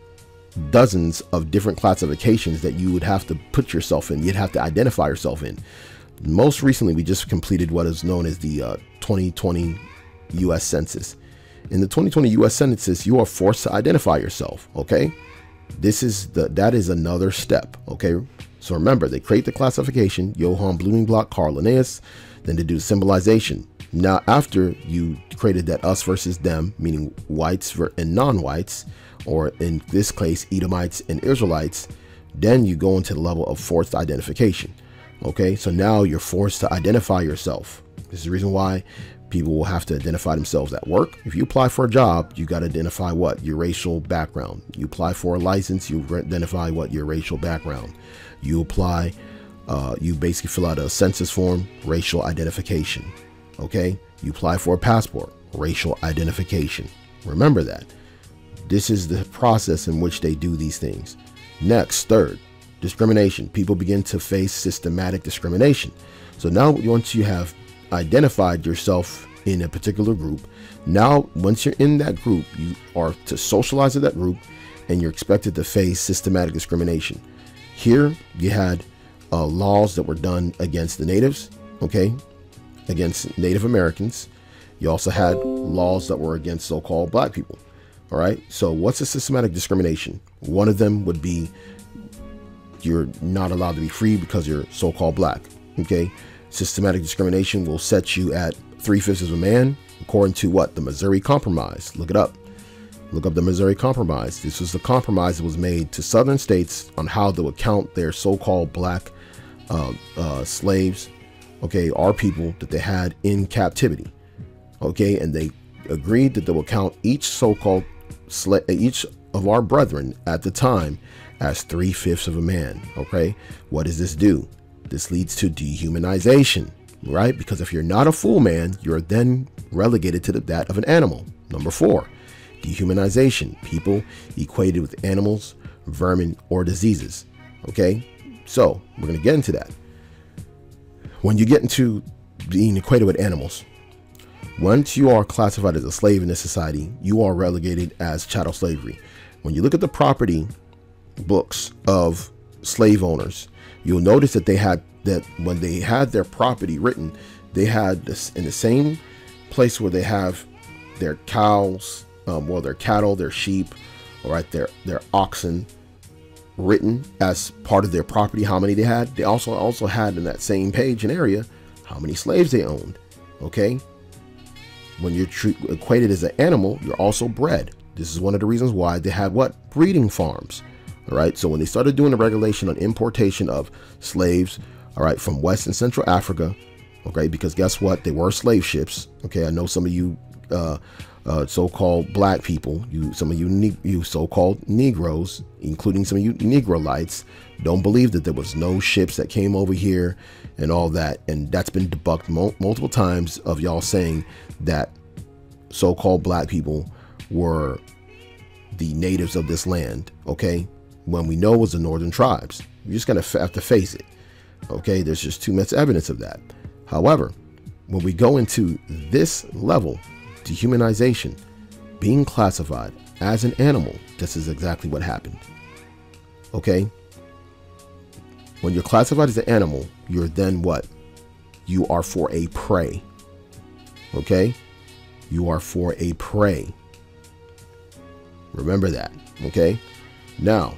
dozens of different classifications that you would have to put yourself in. You'd have to identify yourself in. Most recently, we just completed what is known as the uh, twenty twenty U S Census. In the twenty twenty U S Census, you are forced to identify yourself. Okay, this is the that is another step. Okay, so remember, they create the classification, Johann Blumenbach, Carl Linnaeus, then they do symbolization. Now, after you created that us versus them, meaning whites and non-whites, or in this case, Edomites and Israelites, then you go into the level of forced identification. Okay, so now you're forced to identify yourself. This is the reason why people will have to identify themselves at work. If you apply for a job, you got to identify what? Your racial background. You apply for a license, you identify what? Your racial background. You apply, uh, you basically fill out a census form, racial identification. Okay, you apply for a passport, racial identification. Remember that. This is the process in which they do these things. Next, third, discrimination. People begin to face systematic discrimination. So now once you have identified yourself in a particular group, now once you're in that group, you are to socialize with that group, and you're expected to face systematic discrimination. Here you had uh, laws that were done against the natives, okay, against Native Americans. You also had laws that were against so-called black people. All right, so what's a systematic discrimination? One of them would be you're not allowed to be free because you're so-called black. Okay, systematic discrimination will set you at three-fifths of a man, according to what? The Missouri Compromise. Look it up. Look up the Missouri Compromise. This was the compromise that was made to southern states on how to account their so-called black uh, uh, slaves, okay, our people that they had in captivity. Okay, and they agreed that they will count each so-called slave, each of our brethren at the time as three-fifths of a man. Okay, what does this do? This leads to dehumanization, right? Because if you're not a full man, you're then relegated to the, that of an animal. Number four, dehumanization. People equated with animals, vermin, or diseases. Okay, so we're going to get into that. When you get into being equated with animals, once you are classified as a slave in this society, you are relegated as chattel slavery. When you look at the property books of slave owners, you'll notice that they had that when they had their property written, they had this in the same place where they have their cows, um, well, their cattle, their sheep, all right, their their oxen written as part of their property, how many they had. They also also had in that same page and area how many slaves they owned. Okay, when you're treat, equated as an animal, you're also bred. This is one of the reasons why they had what? Breeding farms. All right, so when they started doing the regulation on importation of slaves, all right, from West and Central Africa, okay, because guess what? They were slave ships. Okay, I know some of you uh, uh, so-called black people, you some of you ne you so-called Negroes, including some of you Negrolites, don't believe that there was no ships that came over here and all that. And that's been debunked mo multiple times of y'all saying that so-called black people were the natives of this land, okay? When we know it was the northern tribes. You're just gonna have to face it, okay? There's just too much evidence of that. However, when we go into this level, dehumanization, being classified as an animal, this is exactly what happened, okay? When you're classified as an animal, you're then what? You are for a prey, okay? You are for a prey. Remember that, okay? Now,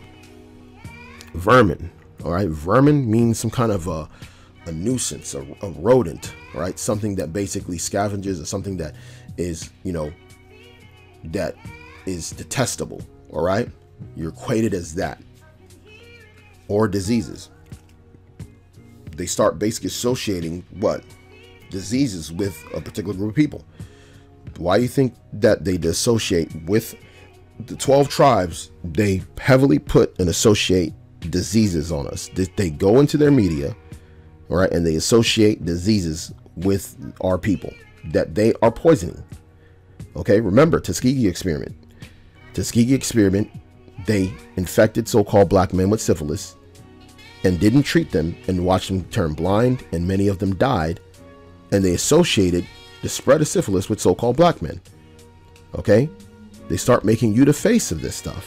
vermin, all right? Vermin means some kind of a, a nuisance, a, a rodent, all right? Something that basically scavenges, or something that is, you know, that is detestable, all right? You're equated as that. Or diseases. They start basically associating what? Diseases with a particular group of people. Why do you think that they associate with the twelve tribes? They heavily put and associate diseases on us. They, they go into their media, all right, and they associate diseases with our people that they are poisoning. Okay, remember Tuskegee experiment. Tuskegee experiment, they infected so-called black men with syphilis and didn't treat them and watched them turn blind, and many of them died, and they associated the spread of syphilis with so-called black men. Okay, they start making you the face of this stuff,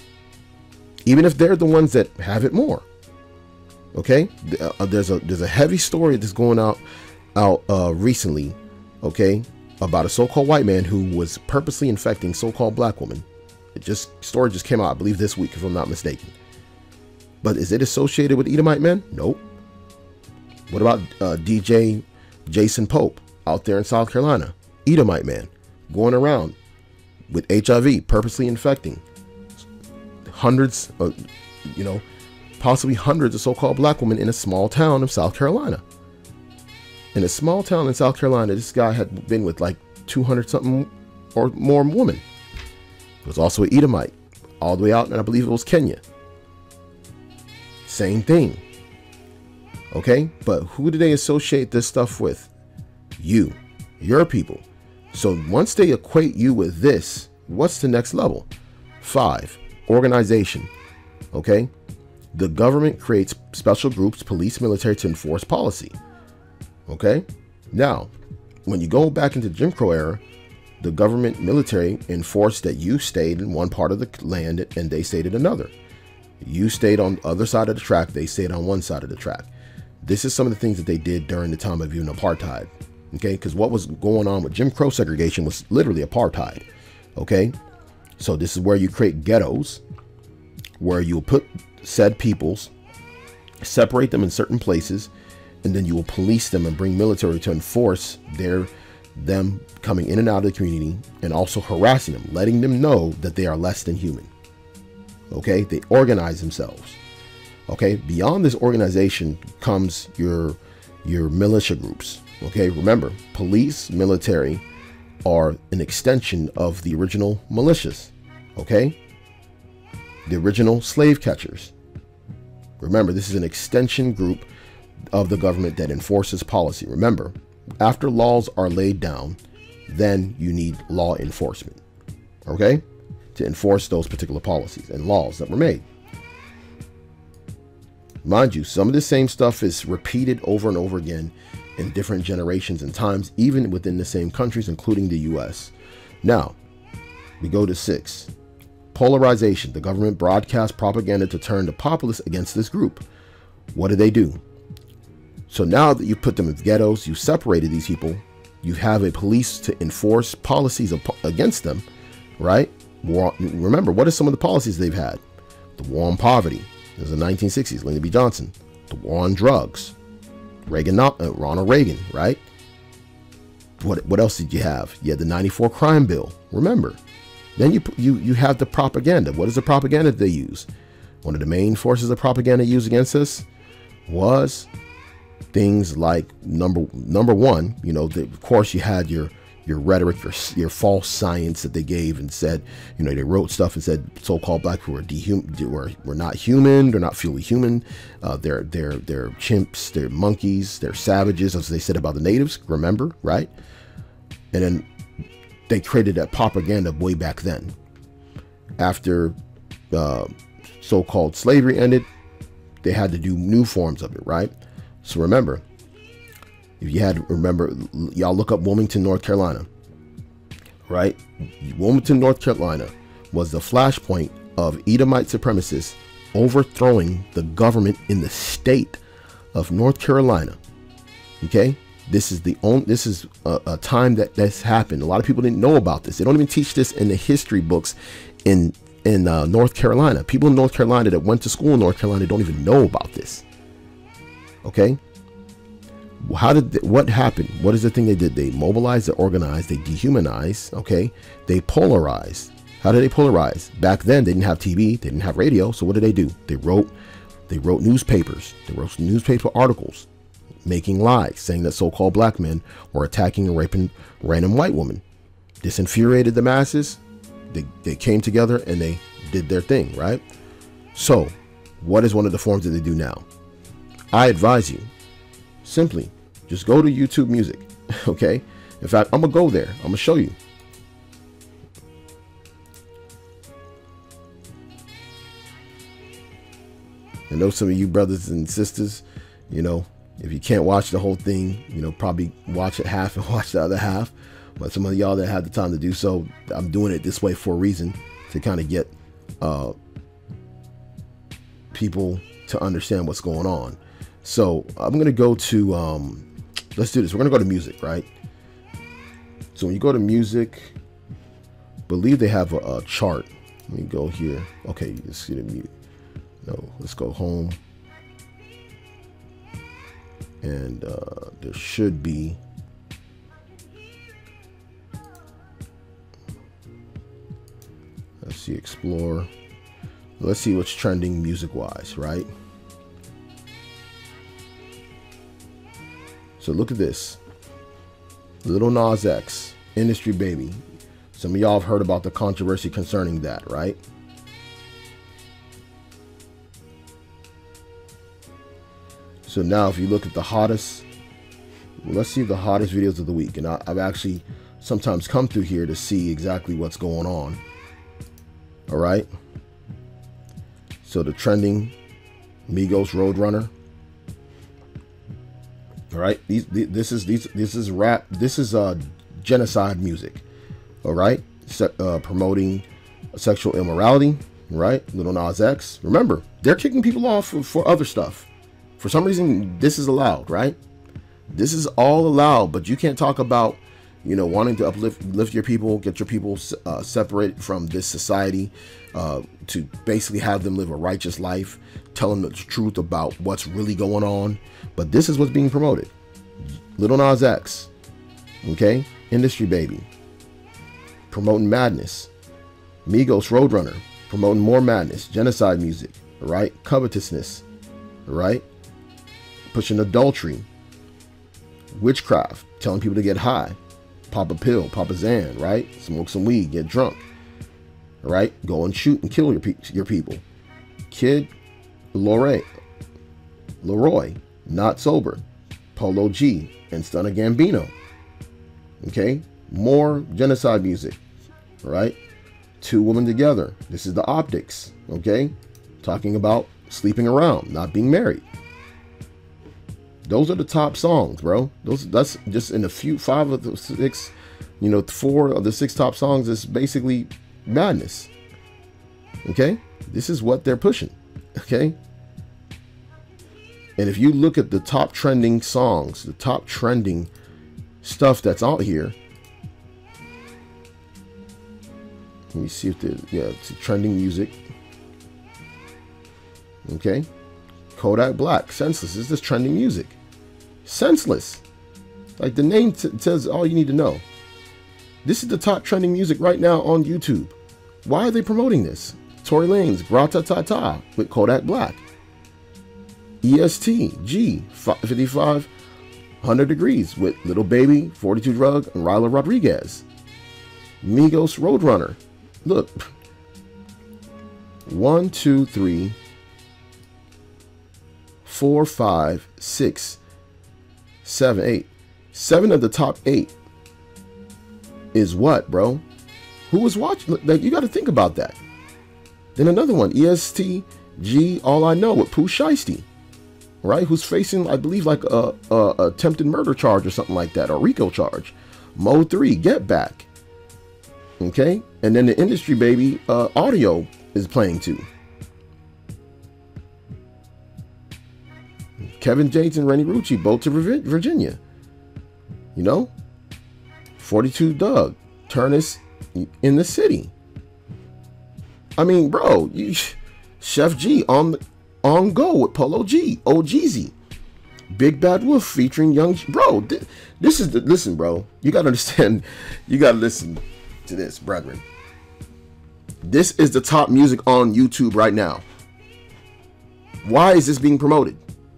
even if they're the ones that have it more. Okay, uh, there's a there's a heavy story that's going out out uh, recently, okay, about a so-called white man who was purposely infecting so-called black women. It just story just came out, I believe, this week, if I'm not mistaken. But is it associated with Edomite men? Nope. What about uh, D J Jason Pope out there in South Carolina? Edomite man going around with H I V, purposely infecting hundreds of, you know, possibly hundreds of so-called black women in a small town of South Carolina. In a small town in South Carolina, this guy had been with like two hundred something or more women. It was also an Edomite all the way out, and I believe it was Kenya. Same thing. Okay, but who do they associate this stuff with? You, your people. So once they equate you with this, what's the next level? Five, organization. Okay, the government creates special groups, police, military, to enforce policy. Okay, now when you go back into the Jim Crow era, the government military enforced that you stayed in one part of the land and they stayed in another. You stayed on the other side of the track, they stayed on one side of the track. This is some of the things that they did during the time of even apartheid. Okay, because what was going on with Jim Crow segregation was literally apartheid. Okay, so this is where you create ghettos, where you'll put said peoples, separate them in certain places, and then you will police them and bring military to enforce their them coming in and out of the community, and also harassing them, letting them know that they are less than human. Okay, they organize themselves. Okay, beyond this organization comes your your militia groups. Okay, remember, police, military are an extension of the original militias. Okay, the original slave catchers. Remember, this is an extension group of the government that enforces policy. Remember, after laws are laid down, then you need law enforcement, okay, to enforce those particular policies and laws that were made. Mind you, some of the same stuff is repeated over and over again in different generations and times, even within the same countries, including the U S. Now, we go to six. Polarization. The government broadcasts propaganda to turn the populace against this group. What do they do? So now that you put them in ghettos, you separated these people, you have a police to enforce policies against them, right? War, remember, what are some of the policies they've had? The war on poverty. This is the nineteen sixties, Lyndon B. Johnson. The war on drugs. Reagan, not, uh, Ronald Reagan, right? What, what else did you have? You had the ninety-four crime bill, remember? Then you, you, you have the propaganda. What is the propaganda they use? One of the main forces of propaganda used against us was things like number number one, you know, the, of course you had your your rhetoric, your your false science that they gave and said, you know, they wrote stuff and said so-called black people were dehum were were not human, they're not fully human, uh, they're they're they're chimps, they're monkeys, they're savages, as they said about the natives. Remember, right? And then they created that propaganda way back then. After uh, so-called slavery ended, they had to do new forms of it, right? So remember. If you had, remember, y'all look up Wilmington, North Carolina, right? Wilmington, North Carolina was the flashpoint of Edomite supremacists overthrowing the government in the state of North Carolina. Okay, this is the only, this is a, a time that that's happened. A lot of people didn't know about this. They don't even teach this in the history books in in uh, North Carolina. People in North Carolina that went to school in North Carolina don't even know about this. Okay. How did, they, what happened? What is the thing they did? They mobilized, they organized, they dehumanized, okay? They polarized. How did they polarize? Back then, they didn't have T V, they didn't have radio, so what did they do? They wrote, they wrote newspapers, they wrote newspaper articles, making lies, saying that so-called black men were attacking and raping random white women. This infuriated the masses. They, they came together and they did their thing, right? So, what is one of the forms that they do now? I advise you, simply just go to YouTube Music. Okay, in fact, I'm gonna go there. I'm gonna show you. I know some of you brothers and sisters, you know, if you can't watch the whole thing, you know, probably watch it half and watch the other half. But some of y'all that had the time to do so, I'm doing it this way for a reason, to kind of get uh, people to understand what's going on. So I'm going to go to, um, let's do this. We're going to go to music, right? So when you go to music, believe they have a, a chart. Let me go here. Okay, let's see the mute. No, let's go home. And uh, there should be, let's see, explore. Let's see what's trending music wise, right? So look at this. Lil Nas X, Industry Baby. Some of y'all have heard about the controversy concerning that, right? So now if you look at the hottest, let's see the hottest videos of the week. And I, I've actually sometimes come through here to see exactly what's going on. All right. So the trending Migos Roadrunner. All right, these, this is these this is rap. This is uh genocide music. All right, Se uh, promoting sexual immorality. Right, Lil Nas X. Remember, they're kicking people off for, for other stuff. For some reason, this is allowed. Right, this is all allowed, but you can't talk about, you know, wanting to uplift lift your people, get your people uh, separated from this society, uh, to basically have them live a righteous life, tell them the truth about what's really going on. But this is what's being promoted. Lil Nas X, okay? Industry Baby, promoting madness. Migos Roadrunner, promoting more madness, genocide music, all right? Covetousness, all right? Pushing adultery, witchcraft, telling people to get high, pop a pill, pop a Xan, right? Smoke some weed, get drunk, all right? Go and shoot and kill your, pe your people. Kid Leroy, Leroy, Not Sober, Polo G, and Stunna Gambino. Okay, more genocide music. All right, Two Women Together. This is the Optics. Okay, talking about sleeping around, not being married. Those are the top songs, bro. Those that's just in a few five of the six, you know, four of the six top songs is basically madness. Okay, this is what they're pushing. Okay. And if you look at the top trending songs, the top trending stuff that's out here, let me see if there's, yeah, it's trending music. Okay. Kodak Black, Senseless. This is trending music. Senseless. Like the name t tells all you need to know. This is the top trending music right now on YouTube. Why are they promoting this? Tory Lanez, Grata-ta-ta with Kodak Black. E S T G fifty-five one hundred Degrees with Little Baby, forty-two Drug, and Ryla Rodriguez. Migos Roadrunner. Look. One, two, three, four, five, six, seven, eight. Seven of the top eight is what, bro? Who was watching? Like, you got to think about that. Then another one, E S T G, All I Know with Pooh Shiesty, right? Who's facing, I believe, like a, a, a attempted murder charge or something like that, or RICO charge. Mo three, Get Back. Okay, and then the industry baby, uh, Audio is playing too. Kevin James and Rennie Rucci, both to Virginia. You know, forty-two Doug, Turnus in the City. I mean, bro, you, Chef G on on Go with Polo G, O G Z, Big Bad Wolf featuring Young, bro. Th this is the listen, bro. You gotta understand. You gotta listen to this, brethren. This is the top music on YouTube right now. Why is this being promoted?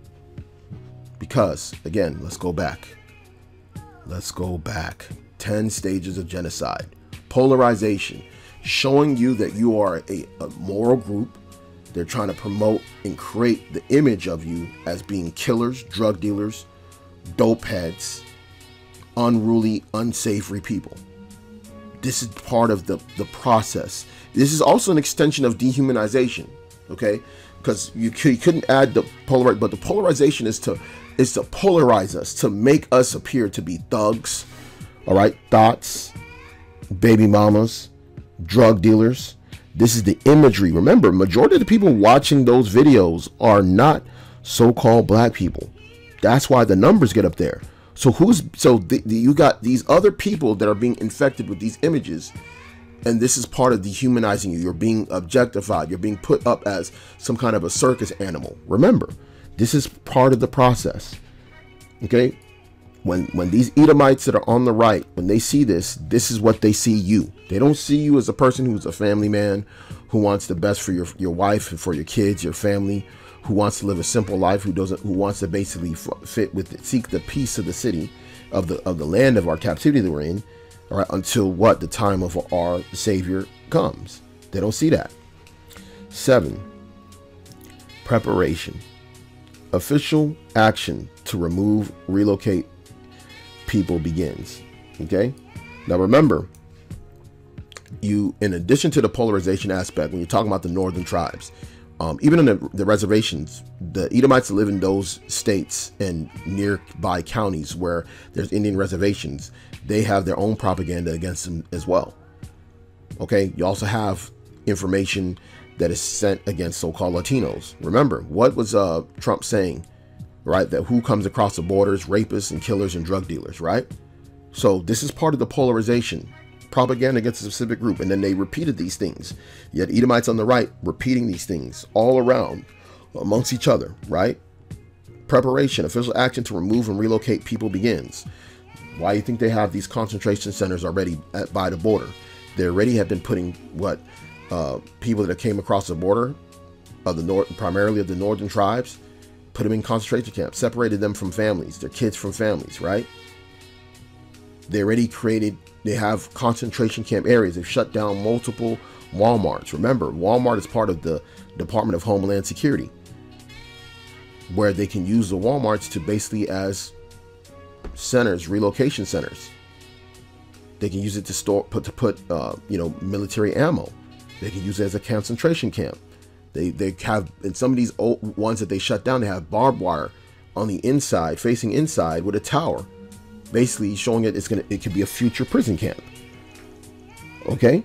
Because, again, let's go back. Let's go back. ten stages of genocide. Polarization. Showing you that you are a, a moral group. They're trying to promote and create the image of you as being killers, drug dealers, dope heads, unruly, unsavory people. This is part of the, the process. This is also an extension of dehumanization, okay? Because you, you couldn't add the polar, but the polarization is to is to polarize us, to make us appear to be thugs, all right? Thoughts, baby mamas, drug dealers. This is the imagery. Remember, majority of the people watching those videos are not so-called black people. That's why the numbers get up there. So who's so the, the, you got these other people that are being infected with these images, and this is part of dehumanizing you. You're being objectified. You're being put up as some kind of a circus animal. Remember, this is part of the process. Okay, when when these Edomites that are on the right, when they see this, this is what they see you. They don't see you as a person who's a family man, who wants the best for your your wife and for your kids, your family, who wants to live a simple life, who doesn't, who wants to basically fit with, seek the peace of the city, of the of the land of our captivity that we're in, all right, until what the time of our Savior comes. They don't see that. Seven, preparation, official action to remove, relocate people begins. Okay, now remember, you, in addition to the polarization aspect, when you're talking about the northern tribes. Um, even in the, the reservations, the Edomites live in those states and nearby counties where there's Indian reservations. They have their own propaganda against them as well. Okay, you also have information that is sent against so-called Latinos. Remember, what was uh, Trump saying, right? That who comes across the borders, rapists and killers and drug dealers, right? So this is part of the polarization. Propaganda against a specific group, and then they repeated these things. You had Edomites on the right repeating these things all around amongst each other, right? Preparation, official action to remove and relocate people begins. Why do you think they have these concentration centers already at, by the border? They already have been putting what uh, people that came across the border of the north, primarily of the northern tribes, put them in concentration camps, separated them from families, their kids from families, right? They already created. They have concentration camp areas. They've shut down multiple Walmarts. Remember, Walmart is part of the Department of Homeland Security, where they can use the Walmarts to basically as centers, relocation centers. They can use it to store, put to put, uh, you know, military ammo. They can use it as a concentration camp. They they have, in some of these old ones that they shut down, they have barbed wire on the inside, facing inside with a tower. Basically showing it it's gonna it could be a future prison camp. Okay,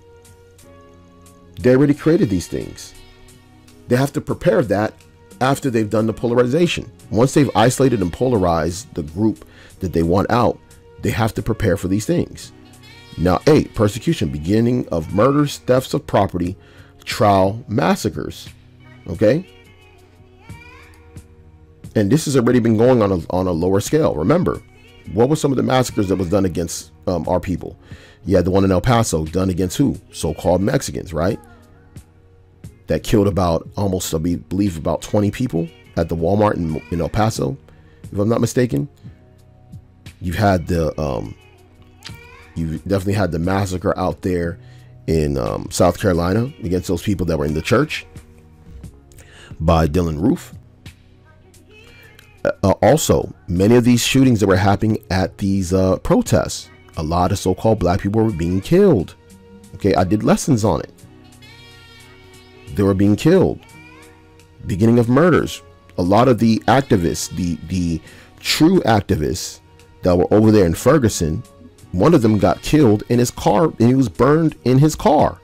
they already created these things. They have to prepare that after they've done the polarization. Once they've isolated and polarized the group that they want out, they have to prepare for these things. Now, eight, persecution, beginning of murders, thefts of property, trial, massacres. Okay, and this has already been going on a, on a lower scale. Remember, what were some of the massacres that was done against um, our people? You had the one in El Paso done against who? So-called Mexicans, right? That killed about almost, I believe, about twenty people at the Walmart in, in El Paso, if I'm not mistaken. You've had the, um, you definitely had the massacre out there in um, South Carolina against those people that were in the church by Dylan Roof. Uh, also, many of these shootings that were happening at these uh, protests, a lot of so-called black people were being killed. Okay, I did lessons on it. They were being killed. Beginning of murders. A lot of the activists, the the true activists that were over there in Ferguson, one of them got killed in his car, and he was burned in his car.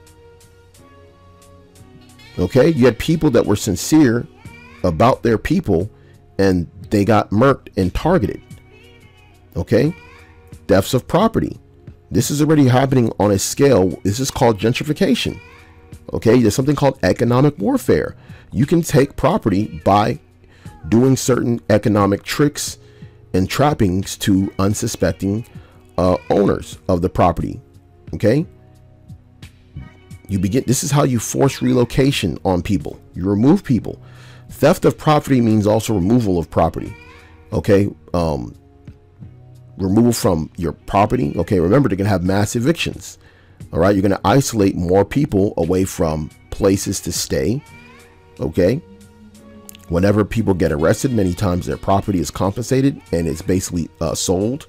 Okay, you had people that were sincere about their people, and they got murked and targeted. Okay, thefts of property. This is already happening on a scale. This is called gentrification. Okay, there's something called economic warfare. You can take property by doing certain economic tricks and trappings to unsuspecting uh, owners of the property. Okay, you begin. This is how you force relocation on people. You remove people. Theft of property means also removal of property. Okay, um, removal from your property. Okay, remember, they're gonna have mass evictions. All right, you're gonna isolate more people away from places to stay. Okay, whenever people get arrested, many times their property is compensated and it's basically uh, sold.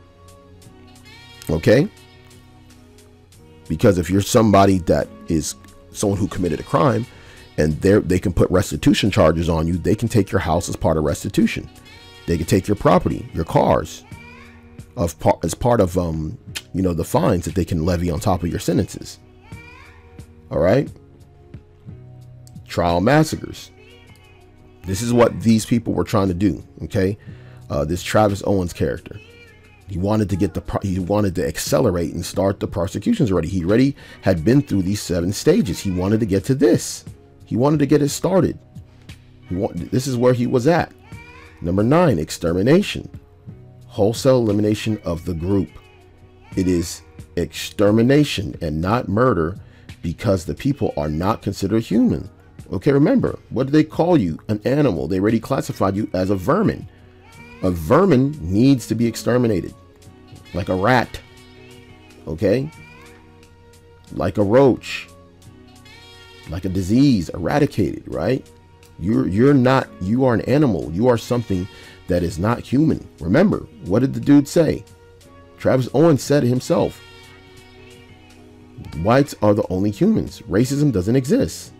Okay, because if you're somebody that is someone who committed a crime, and they they can put restitution charges on you, they can take your house as part of restitution. They can take your property, your cars, of part as part of um you know the fines that they can levy on top of your sentences. All right, trial massacres. This is what these people were trying to do. Okay, uh, this Travis Owens character, he wanted to get the he wanted to accelerate and start the prosecutions already. He already had been through these seven stages. He wanted to get to this. He wanted to get it started. He want, this is where he was at. Number nine, extermination. Wholesale elimination of the group. It is extermination and not murder, because the people are not considered human. Okay, remember, what did they call you? An animal. They already classified you as a vermin. A vermin needs to be exterminated. Like a rat. Okay? Like a roach. Like a disease, eradicated, right? You're you're not, you are an animal. You are something that is not human. Remember, what did the dude say? Travis Owens said it himself. Whites are the only humans. Racism doesn't exist.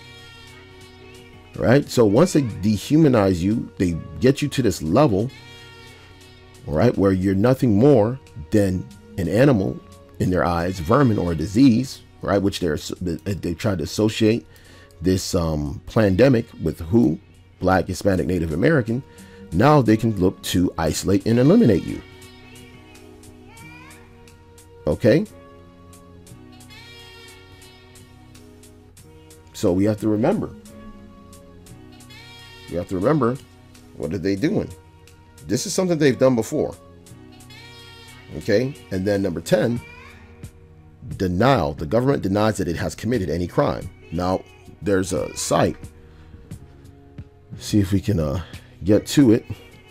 Right? So once they dehumanize you, they get you to this level, all right, where you're nothing more than an animal in their eyes, vermin or a disease. Right, which they're they tried to associate this um, pandemic with who? Black, Hispanic, Native American. Now they can look to isolate and eliminate you. Okay. So we have to remember. We have to remember, what are they doing? This is something they've done before. Okay, and then number ten. Denial. The government denies that it has committed any crime. Now, there's a site. See if we can uh, get to it.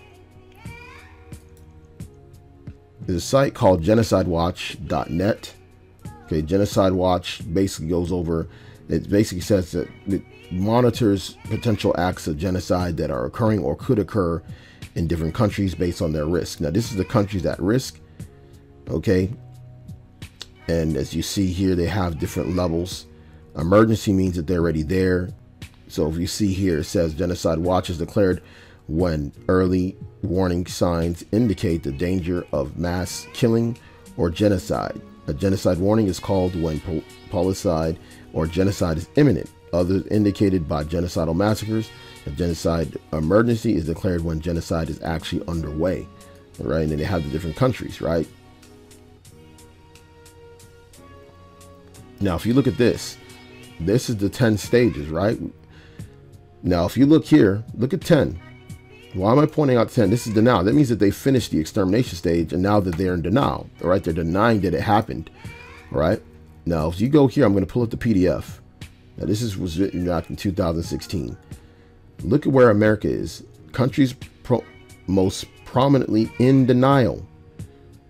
There's a site called genocide watch dot net. Okay, Genocide Watch basically goes over, it basically says that it monitors potential acts of genocide that are occurring or could occur in different countries based on their risk. Now, this is the countries at risk. Okay. And as you see here, they have different levels. Emergency means that they're already there. So if you see here, it says Genocide Watch is declared when early warning signs indicate the danger of mass killing or genocide. A genocide warning is called when policide or genocide is imminent. Others indicated by genocidal massacres. A genocide emergency is declared when genocide is actually underway. Right? And then they have the different countries, right? Now, if you look at this, this is the ten stages, right? Now, if you look here, look at ten. Why am I pointing out ten? This is denial. That means that they finished the extermination stage, and now that they're in denial, all right? They're denying that it happened, all right? Now, if you go here, I'm going to pull up the P D F. Now, this is, was written back in two thousand sixteen. Look at where America is. Countries pro most prominently in denial.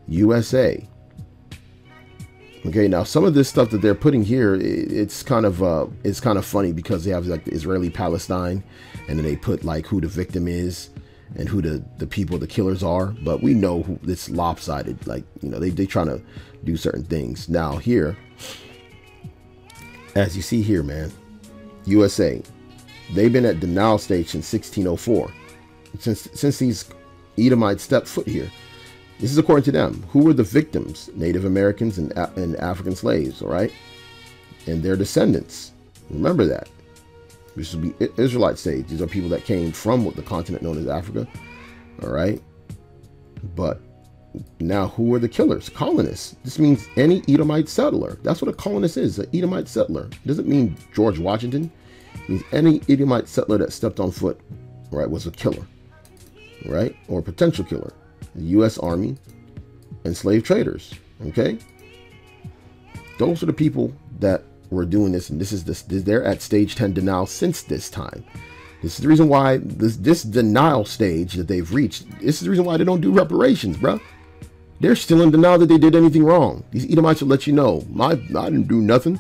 U S A. Okay, now some of this stuff that they're putting here, it's kind of uh, it's kind of funny because they have like the Israeli Palestine, and then they put like who the victim is and who the the people, the killers are. But we know who, it's lopsided. Like, you know, they they trying to do certain things. Now here, as you see here, man, U S A, they've been at denial stage since sixteen oh four, since since these Edomites stepped foot here. This is according to them. Who were the victims? Native Americans and, and African slaves, all right? And their descendants. Remember that. This would be Israelite stage. These are people that came from the continent known as Africa, all right? But now who are the killers? Colonists. This means any Edomite settler. That's what a colonist is, an Edomite settler. It doesn't mean George Washington. It means any Edomite settler that stepped on foot, right, was a killer, right? Or a potential killer. The U S Army and slave traders. Okay, those are the people that were doing this, and this is this. They're at stage ten denial since this time. This is the reason why this this denial stage that they've reached. This is the reason why they don't do reparations, bro. They're still in denial that they did anything wrong. These Edomites will let you know, my I didn't do nothing.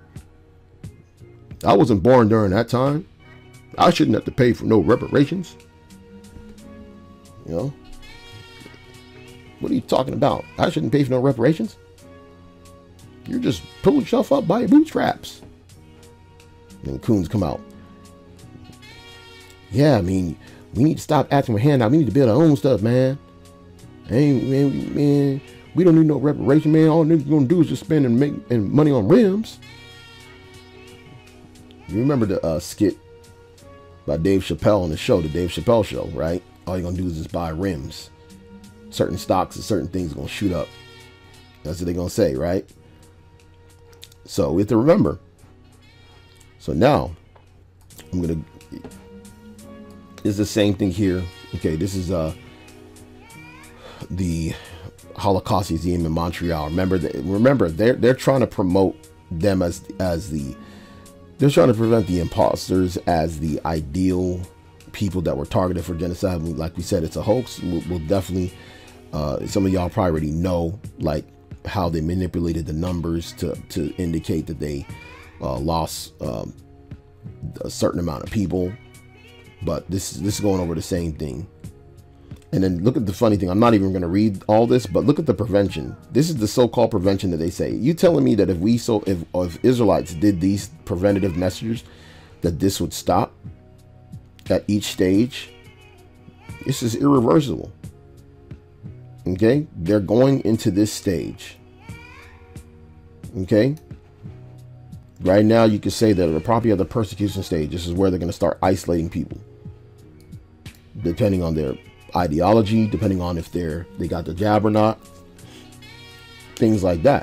I wasn't born during that time. I shouldn't have to pay for no reparations. You know. What are you talking about? I shouldn't pay for no reparations. You're just pulling yourself up by your bootstraps. And then coons come out. Yeah, I mean, we need to stop acting with handout. We need to build our own stuff, man. Ain't man, man, we don't need no reparation, man. All niggas gonna do is just spend and make and money on rims. You remember the uh, skit by Dave Chappelle on the show, the Dave Chappelle show, right? All you're gonna do is just buy rims. Certain stocks and certain things are going to shoot up. That's what they're going to say, right? So we have to remember. So now I'm going to, it's the same thing here. Okay, this is uh the Holocaust Museum in Montreal. Remember that, remember they're they're trying to promote them as as the they're trying to prevent the imposters as the ideal people that were targeted for genocide. Like we said, it's a hoax. We'll, we'll definitely Uh, some of y'all probably already know like how they manipulated the numbers to to indicate that they uh, lost um, a certain amount of people. But this this is going over the same thing. And then look at the funny thing. I'm not even going to read all this, but look at the prevention. This is the so-called prevention that they say. You telling me that if we so if, if Israelites did these preventative measures, that this would stop at each stage? This is irreversible. Okay, they're going into this stage. Okay, right now you could say that the probably at the persecution stage. This is where they're going to start isolating people, depending on their ideology, depending on if they're they got the jab or not, things like that.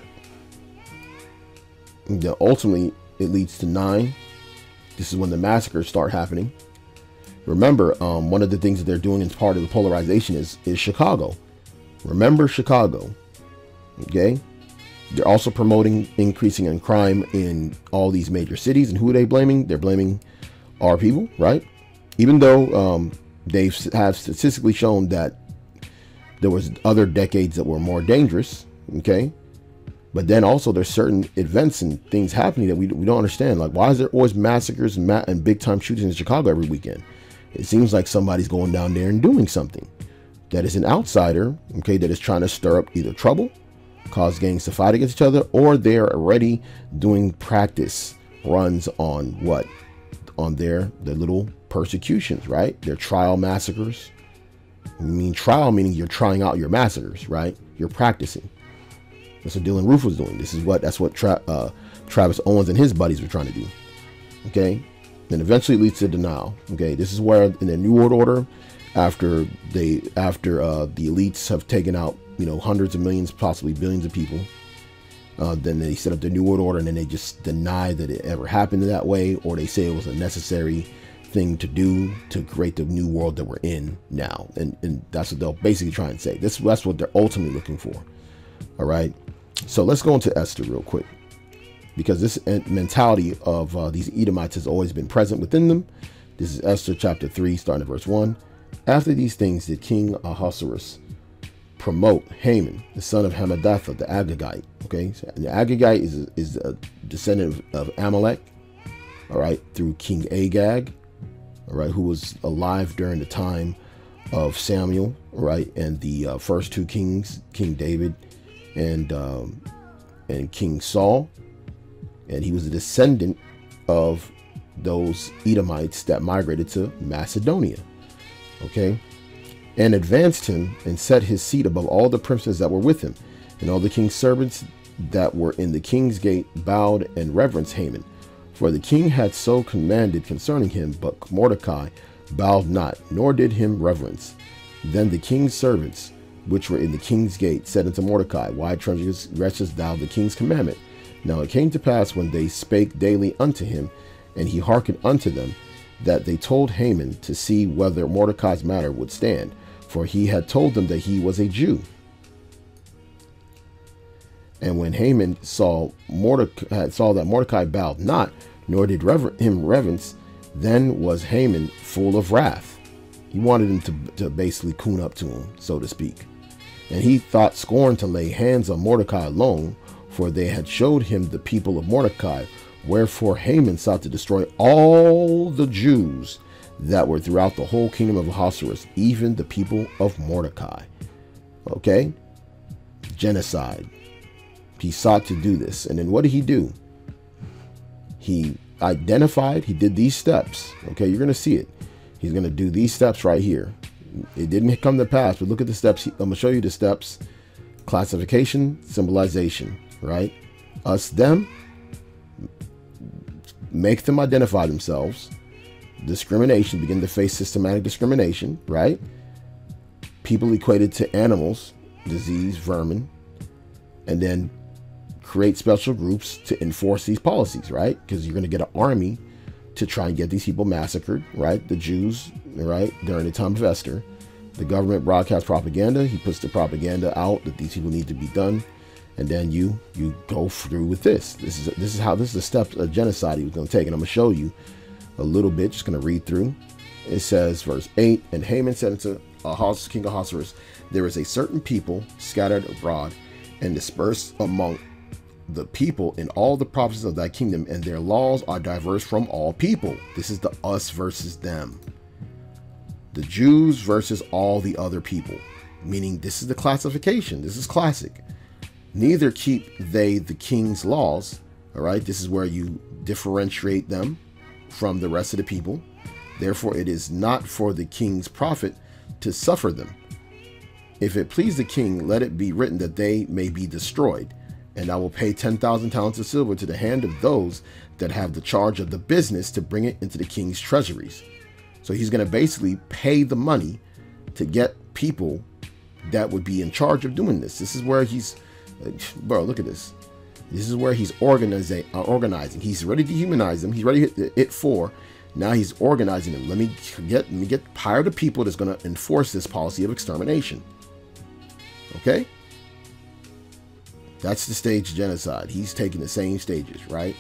And then ultimately, it leads to nine. This is when the massacres start happening. Remember, um, one of the things that they're doing as part of the polarization is is Chicago. Remember Chicago, okay? They're also promoting increasing in crime in all these major cities. And who are they blaming? They're blaming our people, right? Even though um, they have statistically shown that there was other decades that were more dangerous, okay? But then also there's certain events and things happening that we, we don't understand. Like, why is there always massacres and, ma and big time shootings in Chicago every weekend? It seems like somebody's going down there and doing something. That is an outsider, okay, that is trying to stir up either trouble, cause gangs to fight against each other, or they're already doing practice runs on what? On their, their little persecutions, right? Their trial massacres. I mean, trial meaning you're trying out your massacres, right? You're practicing. That's what Dylan Roof was doing. This is what, that's what Tra uh, Travis Owens and his buddies were trying to do, okay? Then eventually it leads to denial, okay? This is where in the New World Order, after they after uh the elites have taken out, you know, hundreds of millions, possibly billions of people, uh then they set up the New World Order, and then they just deny that it ever happened that way, or they say it was a necessary thing to do to create the new world that we're in now. And and that's what they'll basically try and say. This that's what they're ultimately looking for. All right, so let's go into Esther real quick, because this mentality of uh, these Edomites has always been present within them. This is Esther chapter three, starting at verse one. After these things did King Ahasuerus promote Haman, the son of Hammedatha, the Agagite. Okay, so the Agagite is, is a descendant of, of Amalek, all right, through King Agag, all right, who was alive during the time of Samuel, all right, and the uh, first two kings, King David and um, and King Saul, and he was a descendant of those Edomites that migrated to Macedonia, okay, and advanced him and set his seat above all the princes that were with him, and all the king's servants that were in the king's gate bowed and reverenced Haman. For the king had so commanded concerning him, but Mordecai bowed not, nor did him reverence. Then the king's servants, which were in the king's gate, said unto Mordecai, Why transgressest thou the king's commandment? Now it came to pass, when they spake daily unto him, and he hearkened unto them, that they told Haman to see whether Mordecai's matter would stand, for he had told them that he was a Jew. And when Haman saw Mordecai, saw that Mordecai bowed not, nor did rever him reverence, then was Haman full of wrath. He wanted him to, to basically coon up to him, so to speak. And he thought scorn to lay hands on Mordecai alone, for they had showed him the people of Mordecai. Wherefore Haman sought to destroy all the Jews that were throughout the whole kingdom of Ahasuerus, even the people of Mordecai. Okay? Genocide. He sought to do this. And then what did he do? He identified, he did these steps. Okay, you're going to see it. He's going to do these steps right here. It didn't come to pass, but look at the steps. I'm going to show you the steps. Classification, symbolization, right? Us, them. Make them identify themselves. Discrimination, begin to face systematic discrimination, right? People equated to animals, disease, vermin, and then create special groups to enforce these policies, right? Because you're going to get an army to try and get these people massacred, right? The Jews, right? During the time of Esther, the government broadcasts propaganda. He puts the propaganda out that these people need to be done. And then you you go through with this. This is this is how this is the steps of genocide he was going to take. And I'm going to show you a little bit. Just going to read through. It says, verse eight, and Haman said unto Ahaz, king Ahasuerus, there is a certain people scattered abroad and dispersed among the people in all the provinces of thy kingdom, and their laws are diverse from all people. This is the us versus them. The Jews versus all the other people. Meaning this is the classification. This is classic. Neither keep they the king's laws. All right. This is where you differentiate them from the rest of the people. Therefore, it is not for the king's profit to suffer them. If it please the king, let it be written that they may be destroyed. And I will pay ten thousand talents of silver to the hand of those that have the charge of the business to bring it into the king's treasuries. So he's going to basically pay the money to get people that would be in charge of doing this. This is where he's, bro, look at this. This is where he's organizing. Uh, organizing. He's ready to humanize them. He's ready to hit it for. Now he's organizing them. Let me get, let me get hire the people that's going to enforce this policy of extermination. Okay. That's the stage of genocide. He's taking the same stages, right?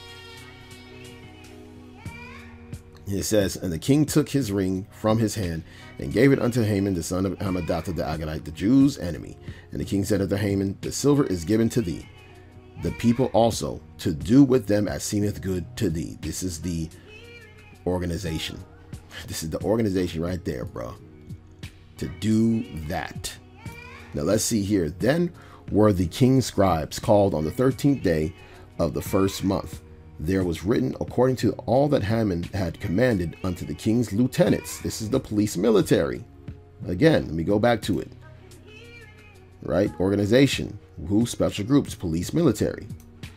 It says, and the king took his ring from his hand and gave it unto Haman, the son of Hammedatha the Agagite, the Jews' enemy. And the king said unto Haman, the silver is given to thee, the people also, to do with them as seemeth good to thee. This is the organization. This is the organization right there, bro. To do that. Now let's see here. Then were the king's scribes called on the thirteenth day of the first month. There was written according to all that Haman had commanded unto the king's lieutenants. This is the police military. Again, let me go back to it. Right? Organization. Who? Special groups. Police military.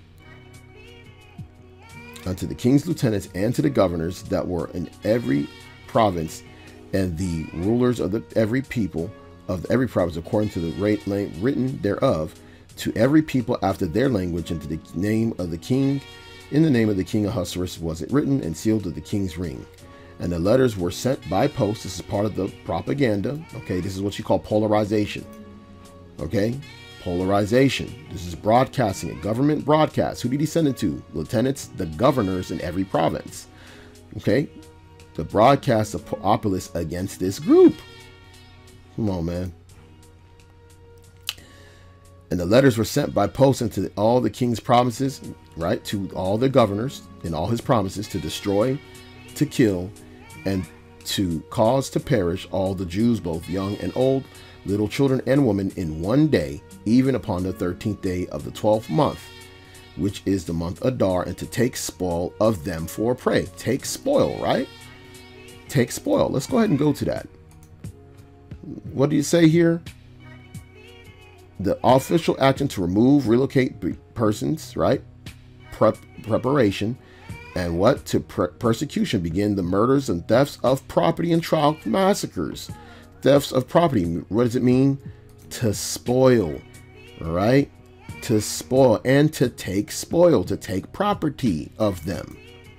Unto the king's lieutenants and to the governors that were in every province and the rulers of the every people of every province according to the rate written thereof, to every people after their language, and to the name of the king. In the name of the king Ahasuerus was it written and sealed with the king's ring. And the letters were sent by post. This is part of the propaganda. Okay, this is what you call polarization. Okay, polarization. This is broadcasting it. Government broadcast. Who did he send it to? Lieutenants, the governors in every province. Okay, the broadcast of populace against this group. Come on, man. And the letters were sent by post into all the king's provinces, right, to all the governors in all his provinces, to destroy, to kill, and to cause to perish all the Jews, both young and old, little children and women, in one day, even upon the thirteenth day of the twelfth month, which is the month Adar, and to take spoil of them for prey. Take spoil, right? Take spoil. Let's go ahead and go to that. What do you say here? The official action to remove, relocate persons, right? Prep, preparation, and what? To pre persecution begin the murders and thefts of property and child massacres. Thefts of property. What does it mean? To spoil, right? To spoil and to take spoil, to take property of them.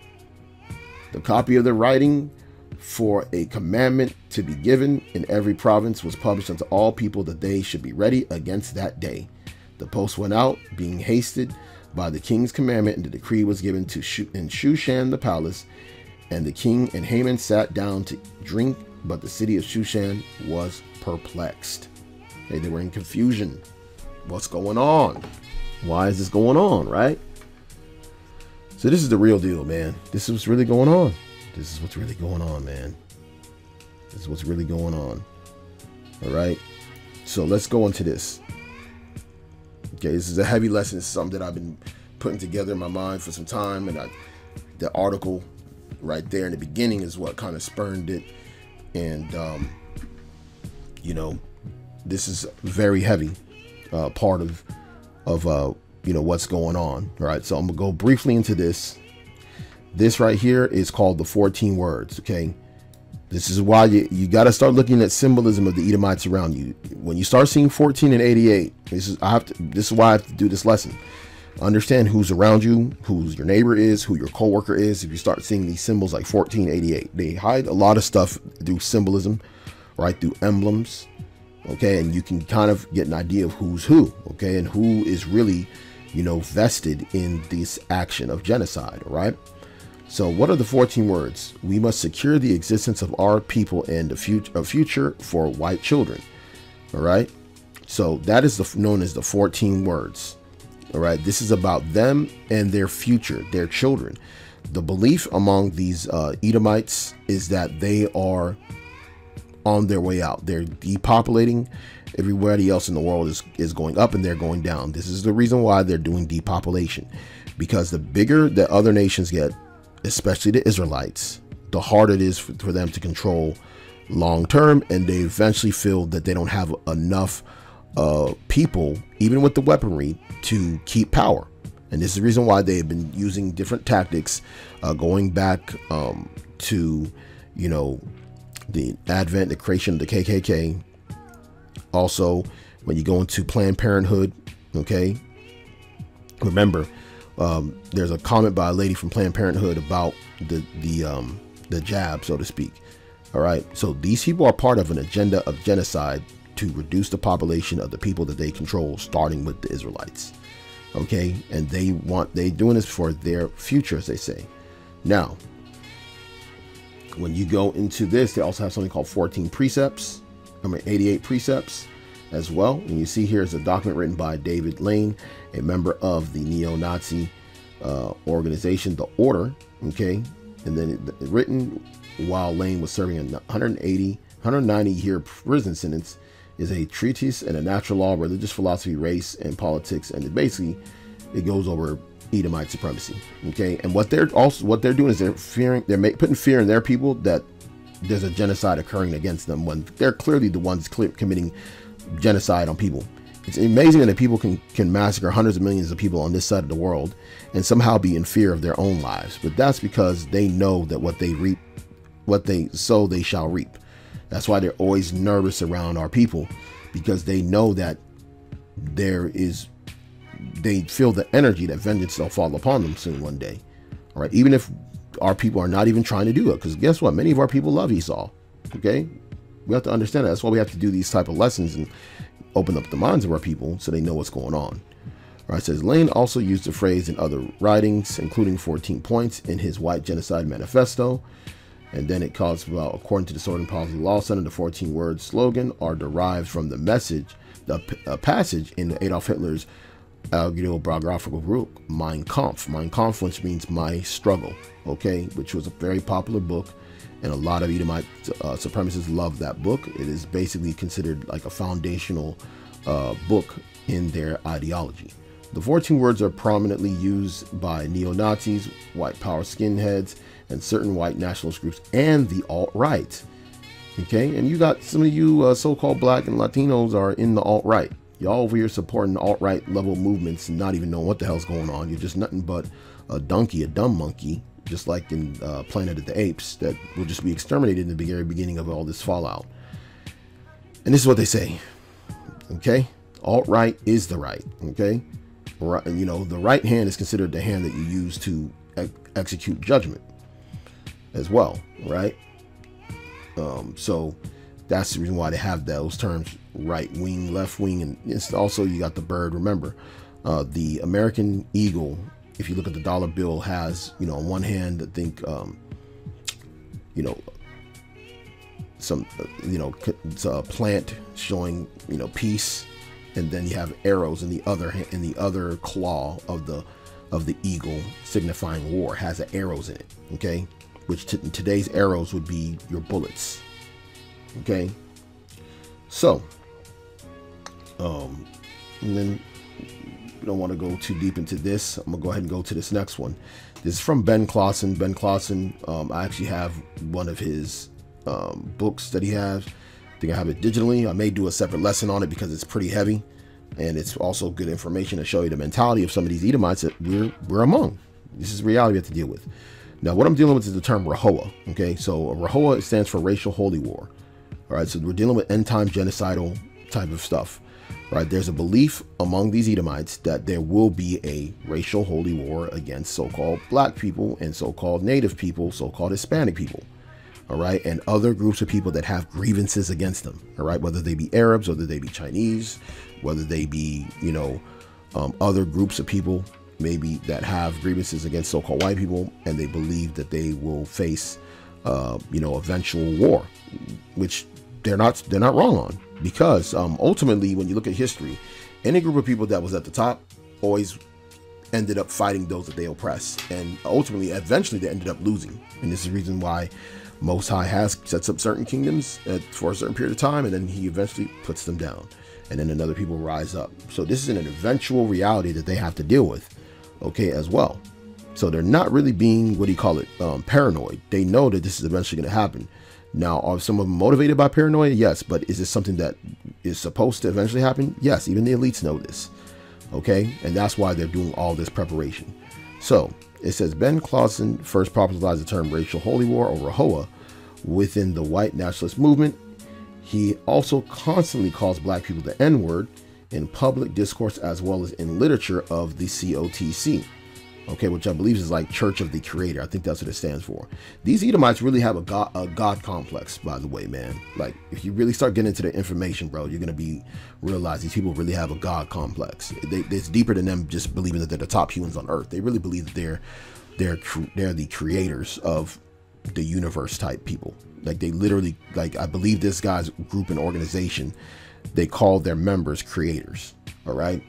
The copy of the writing for a commandment to be given in every province was published unto all people, that they should be ready against that day. The post went out, being hasted by the king's commandment, and the decree was given to Sh in Shushan the palace. And the king and Haman sat down to drink, but the city of Shushan was perplexed. Okay, they were in confusion. What's going on? Why is this going on, right? So this is the real deal, man. This is what's really going on. This is what's really going on, man. This is what's really going on. All right. So let's go into this. Okay, this is a heavy lesson. It's something that I've been putting together in my mind for some time. And I, the article right there in the beginning is what kind of spurned it. And, um, you know, this is very heavy uh, part of, of uh, you know, what's going on. All right. So I'm going to go briefly into this. This right here is called the fourteen words. Okay. This is why you, you got to start looking at symbolism of the Edomites around you. When you start seeing fourteen and eighty-eight, this is, I have to, this is why I have to do this lesson. Understand who's around you, who your neighbor is, who your coworker is. If you start seeing these symbols like fourteen, eighty-eight, they hide a lot of stuff through symbolism, right? Through emblems. Okay. And you can kind of get an idea of who's who. Okay. And who is really, you know, vested in this action of genocide. Right. So what are the fourteen words? We must secure the existence of our people and the future, a future for white children. All right. So that is the, known as the fourteen words. All right. This is about them and their future, their children. The belief among these uh, Edomites is that they are on their way out. They're depopulating. Everybody else in the world is, is going up and they're going down. This is the reason why they're doing depopulation, because the bigger the other nations get, especially the Israelites, the harder it is for, for them to control long term. And they eventually feel that they don't have enough uh, people, even with the weaponry, to keep power. And this is the reason why they have been using different tactics, uh, going back um, to, you know, the advent, the creation of the K K K. Also, when you go into Planned Parenthood, okay, remember, Um, there's a comment by a lady from Planned Parenthood about the the um, the jab, so to speak. All right. So these people are part of an agenda of genocide to reduce the population of the people that they control, starting with the Israelites. OK, and they want they doing this for their future, as they say. Now, when you go into this, they also have something called fourteen precepts. I mean, eighty-eight precepts as well. And you see here is a document written by David Lane, a member of the neo-Nazi uh, organization, The Order. Okay. And then it, it written while Lane was serving a one hundred eighty, one hundred ninety year prison sentence, is a treatise and a natural law, religious philosophy, race, and politics. And it basically, it goes over Edomite supremacy. Okay. And what they're also, what they're doing is they're fearing, they're make, putting fear in their people that there's a genocide occurring against them, when they're clearly the ones clear, committing genocide on people. It's amazing that people can can massacre hundreds of millions of people on this side of the world and somehow be in fear of their own lives. But that's because they know that what they reap, what they sow, they shall reap. That's why they're always nervous around our people, because they know that there is, they feel the energy that vengeance will fall upon them soon one day. All right. Even if our people are not even trying to do it, because guess what? Many of our people love Esau. Okay. We have to understand that. That's why we have to do these type of lessons and open up the minds of our people so they know what's going on. All right, it says Lane also used the phrase in other writings, including fourteen points in his White Genocide Manifesto. And then it calls about, according to the Sword and Policy Law Center, the fourteen word slogan are derived from the message, the uh, passage in Adolf Hitler's autobiographical book, Mein Kampf. Mein Kampf, which means my struggle, okay, which was a very popular book. And a lot of Edomite uh, supremacists love that book. It is basically considered like a foundational uh, book in their ideology. The fourteen words are prominently used by neo-Nazis, white power skinheads, and certain white nationalist groups, and the alt-right. Okay, and you got some of you uh, so-called black and Latinos are in the alt-right. Y'all over here supporting alt-right level movements and not even knowing what the hell's going on. You're just nothing but a donkey, a dumb monkey, just like in uh, Planet of the Apes, that will just be exterminated in the very beginning of all this fallout. And this is what they say. Okay, alt-right is the right. Okay, right, you know, the right hand is considered the hand that you use to ex execute judgment as well, right? Um, so that's the reason why they have those terms, right wing, left wing, and it's also, you got the bird. Remember, uh, the American eagle, if you look at the dollar bill, has, you know, on one hand, I think, um, you know, some, uh, you know, it's a plant showing, you know, peace, and then you have arrows in the other in the other claw of the of the eagle, signifying war, has arrows in it. Okay, which t today's arrows would be your bullets. Okay, so um, and then we don't want to go too deep into this. I'm gonna go ahead and go to this next one. This is from Ben Clausen. Ben Clausen, um, I actually have one of his um, books that he has. I think I have it digitally. I may do a separate lesson on it because it's pretty heavy, and it's also good information to show you the mentality of some of these Edomites that we're we're among. This is the reality we have to deal with. Now, what I'm dealing with is the term Rahowa. Okay, so Rahowa stands for racial holy war. All right, so we're dealing with end time genocidal type of stuff. Right, there's a belief among these Edomites that there will be a racial holy war against so-called black people and so-called native people, so-called Hispanic people. All right, and other groups of people that have grievances against them. All right, whether they be Arabs, whether they be Chinese, whether they be, you know, um, other groups of people maybe that have grievances against so-called white people, and they believe that they will face, uh, you know, eventual war, which they're not they're not wrong on, because um, ultimately, when you look at history, any group of people that was at the top always ended up fighting those that they oppress, and ultimately, eventually, they ended up losing. And this is the reason why Most High has sets up certain kingdoms at, for a certain period of time, and then he eventually puts them down, and then another people rise up. So this is an eventual reality that they have to deal with, okay, as well. So they're not really being, what do you call it, um, paranoid. They know that this is eventually going to happen. Now, are some of them motivated by paranoia? Yes, but is this something that is supposed to eventually happen? Yes, even the elites know this, okay, and that's why they're doing all this preparation. So it says Ben Clausen first popularized the term racial holy war, or Rahowa, within the white nationalist movement. He also constantly calls black people the N-word in public discourse as well as in literature of the C O T C, okay, which I believe is like Church of the Creator. I think that's what it stands for. These Edomites really have a God, a God complex, by the way, man. Like, if you really start getting into the information, bro, you're gonna be realize these people really have a God complex. They, it's deeper than them just believing that they're the top humans on earth. They really believe that they're they're they're the creators of the universe type people. Like, they literally, like, I believe this guy's group and organization, they call their members creators. All right,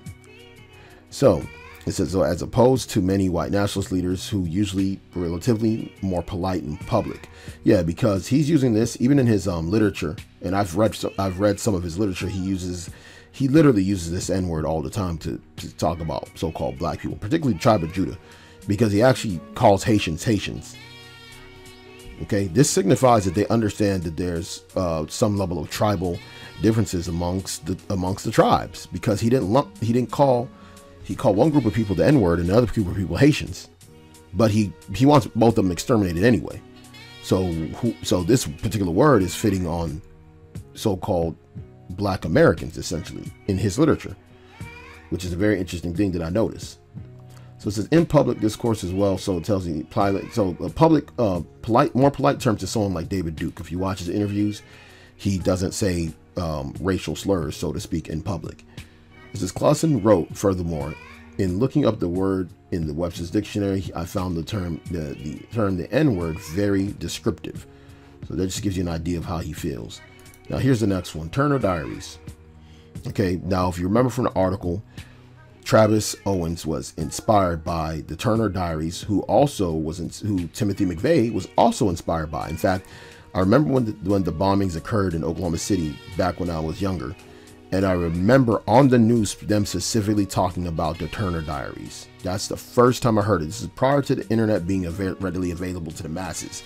so it says, so as opposed to many white nationalist leaders who usually relatively more polite in public. Yeah, because he's using this even in his um literature, and I've read I've read some of his literature. He uses he literally uses this N-word all the time to, to talk about so-called black people, particularly the tribe of Judah, because he actually calls Haitians Haitians. Okay, this signifies that they understand that there's uh, some level of tribal differences amongst the amongst the tribes, because he didn't lump he didn't call he called one group of people the N-word and another group of people Haitians, but he he wants both of them exterminated anyway. So who, so this particular word is fitting on so-called black Americans, essentially, in his literature, which is a very interesting thing that I noticed. So it says in public discourse as well. So it tells you, so a public, uh, polite, more polite terms to someone like David Duke. If you watch his interviews, he doesn't say um, racial slurs, so to speak, in public. It says Clausen wrote, furthermore, in looking up the word in the Webster's dictionary, I found the term, the, the term, the N-word very descriptive. So that just gives you an idea of how he feels. Now here's the next one, Turner Diaries. Okay, now if you remember from the article, Travis Owens was inspired by the Turner Diaries, who also was in, who Timothy McVeigh was also inspired by. In fact, I remember when the, when the bombings occurred in Oklahoma City back when I was younger, and I remember on the news them specifically talking about the Turner Diaries. That's the first time I heard it. This is prior to the internet being av- readily available to the masses.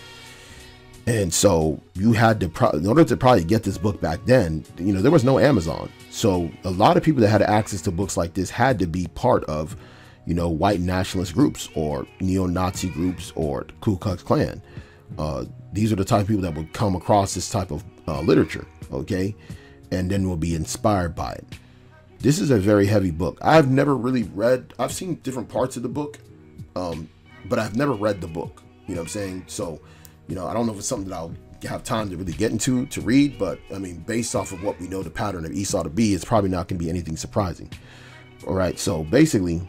And so you had to, pro- in order to probably get this book back then, you know, there was no Amazon. So a lot of people that had access to books like this had to be part of, you know, white nationalist groups or neo-Nazi groups or Ku Klux Klan. Uh, these are the type of people that would come across this type of uh, literature, okay, and then will be inspired by it. This is a very heavy book. I've never really read, I've seen different parts of the book, um, but I've never read the book, you know what I'm saying? So, you know, I don't know if it's something that I'll have time to really get into to read, but I mean, based off of what we know the pattern of Esau to be, it's probably not going to be anything surprising. All right, so basically,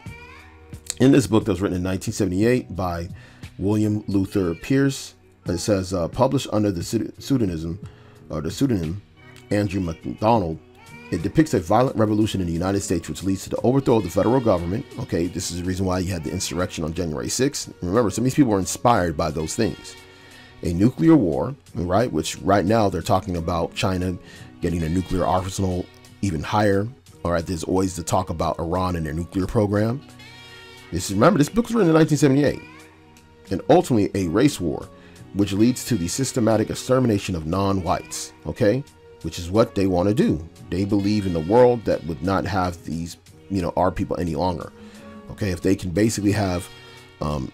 in this book that was written in nineteen seventy-eight by William Luther Pierce, it says uh, published under the pseudonym or the pseudonym Andrew MacDonald. It depicts a violent revolution in the United States, which leads to the overthrow of the federal government. Okay, this is the reason why you had the insurrection on January sixth. Remember, some of these people were inspired by those things. A nuclear war, right? Which right now they're talking about China getting a nuclear arsenal even higher. All right, there's always the talk about Iran and their nuclear program. This is, remember, this book was written in nineteen seventy-eight. And ultimately a race war, which leads to the systematic extermination of non-whites, okay? Which is what they want to do. They believe in a world that would not have these, you know, our people any longer. Okay, if they can basically have um,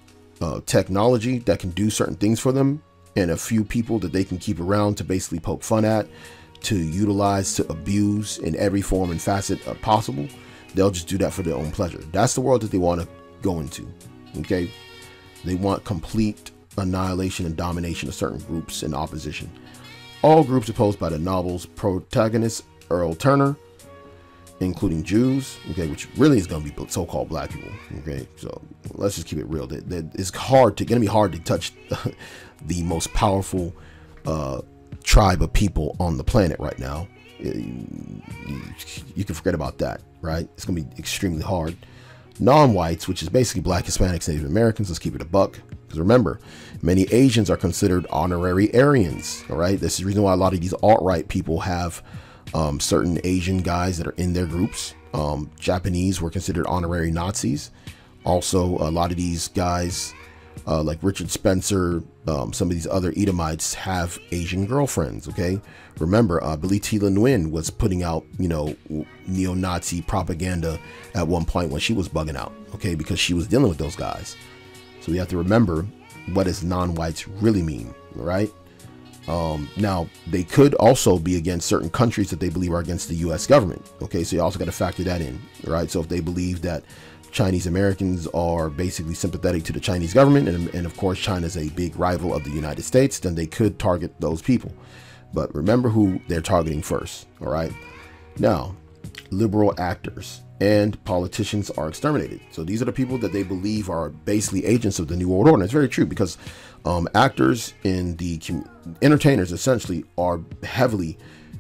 uh, technology that can do certain things for them, and a few people that they can keep around to basically poke fun at, to utilize, to abuse in every form and facet uh, possible, they'll just do that for their own pleasure. That's the world that they want to go into. Okay, they want complete annihilation and domination of certain groups in opposition. All groups opposed by the novel's protagonist, Earl Turner, including Jews, okay, which really is going to be so-called black people, okay? So let's just keep it real. That, that it's hard to, going to be hard to touch the most powerful uh, tribe of people on the planet right now. You, you, you can forget about that, right? It's going to be extremely hard. Non-whites, which is basically black, Hispanics, Native Americans, let's keep it a buck. Because remember, many Asians are considered honorary Aryans, all right? This is the reason why a lot of these alt-right people have um, certain Asian guys that are in their groups. Um, Japanese were considered honorary Nazis. Also, a lot of these guys, uh, like Richard Spencer, um, some of these other Edomites have Asian girlfriends, okay? Remember, uh, Billy Tila Nguyen was putting out, you know, neo-Nazi propaganda at one point when she was bugging out, okay? Because she was dealing with those guys. So we have to remember what does non-whites really mean, right? Um, now, they could also be against certain countries that they believe are against the U S government. Okay, so you also got to factor that in, right? So if they believe that Chinese Americans are basically sympathetic to the Chinese government, and, and of course China is a big rival of the United States, then they could target those people. But remember who they're targeting first, all right? Now, liberal actors and politicians are exterminated. So these are the people that they believe are basically agents of the New World Order. And it's very true, because um, actors in the entertainers essentially are heavily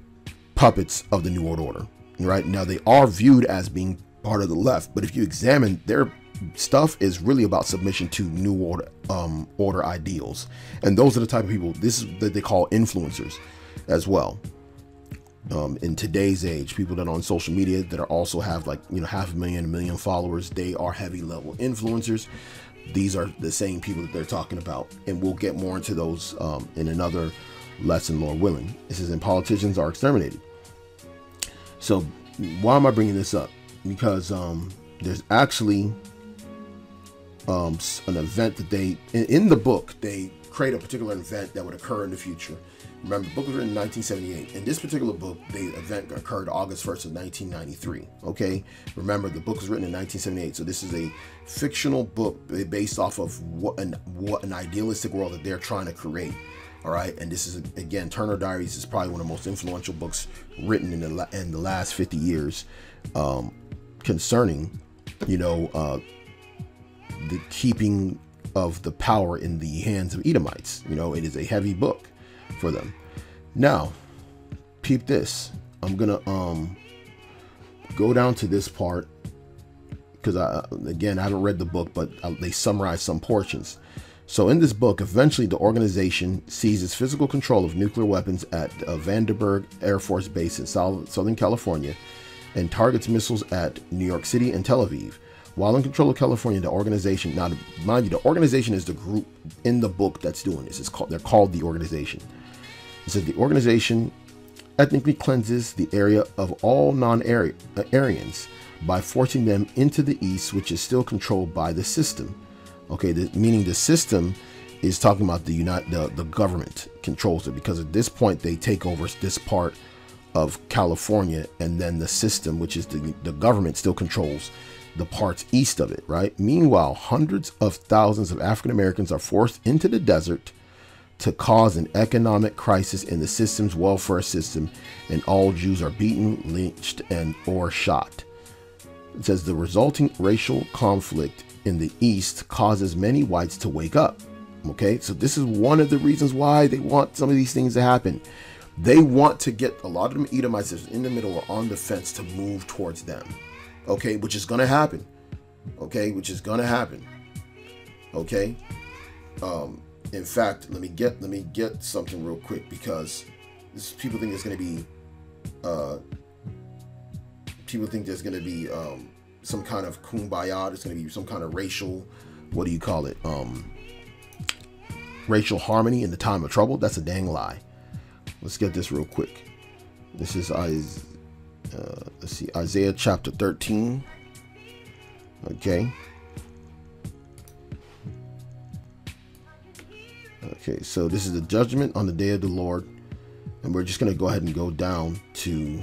puppets of the New World Order, right? Now they are viewed as being part of the left, but if you examine their stuff, is really about submission to New World um, Order ideals. And those are the type of people, this is that they call influencers as well. Um, in today's age, people that are on social media that are also have like, you know, half a million, a million followers, they are heavy level influencers. These are the same people that they're talking about. And we'll get more into those um, in another lesson, Lord willing. This is, and politicians are exterminated. So why am I bringing this up? Because um, there's actually um, an event that they, in, in the book, they create a particular event that would occur in the future. Remember, the book was written in nineteen seventy-eight. In this particular book, the event occurred August first of nineteen ninety-three. Okay, remember, the book was written in nineteen seventy-eight, so this is a fictional book based off of what an what an idealistic world that they're trying to create. All right, and this is, again, Turner Diaries is probably one of the most influential books written in the in the last fifty years um, concerning you know, uh, the keeping of the power in the hands of Edomites. You know, it is a heavy book for them. Now, peep this. I'm gonna um go down to this part because I again I haven't read the book, but they summarize some portions. So in this book, eventually the organization seizes physical control of nuclear weapons at uh, Vandenberg Air Force Base in South, Southern California and targets missiles at New York City and Tel Aviv. While in control of California, the organization, now mind you, the organization is the group in the book that's doing this. It's called, they're called the organization. It said the organization ethnically cleanses the area of all non-Aryans by forcing them into the east, which is still controlled by the system. Okay, the, meaning the system is talking about the United, the, the government controls it, because at this point they take over this part of California, and then the system, which is the, the government, still controls the parts east of it, right? Meanwhile, hundreds of thousands of African Americans are forced into the desert to cause an economic crisis in the system's welfare system, and all Jews are beaten, lynched, and or shot. It says the resulting racial conflict in the East causes many whites to wake up. Okay, so this is one of the reasons why they want some of these things to happen. They want to get a lot of them Edomites in the middle or on the fence to move towards them. Okay, which is going to happen. Okay, which is going to happen. Okay. Um, in fact, let me get let me get something real quick, because this, people think there's going to be uh, people think there's going to be um, some kind of kumbaya. There's going to be some kind of racial, what do you call it? Um, racial harmony in the time of trouble. That's a dang lie. Let's get this real quick. This is Isaiah, uh, let's see, Isaiah chapter thirteen. Okay. Okay, so this is the judgment on the day of the Lord, and we're just going to go ahead and go down to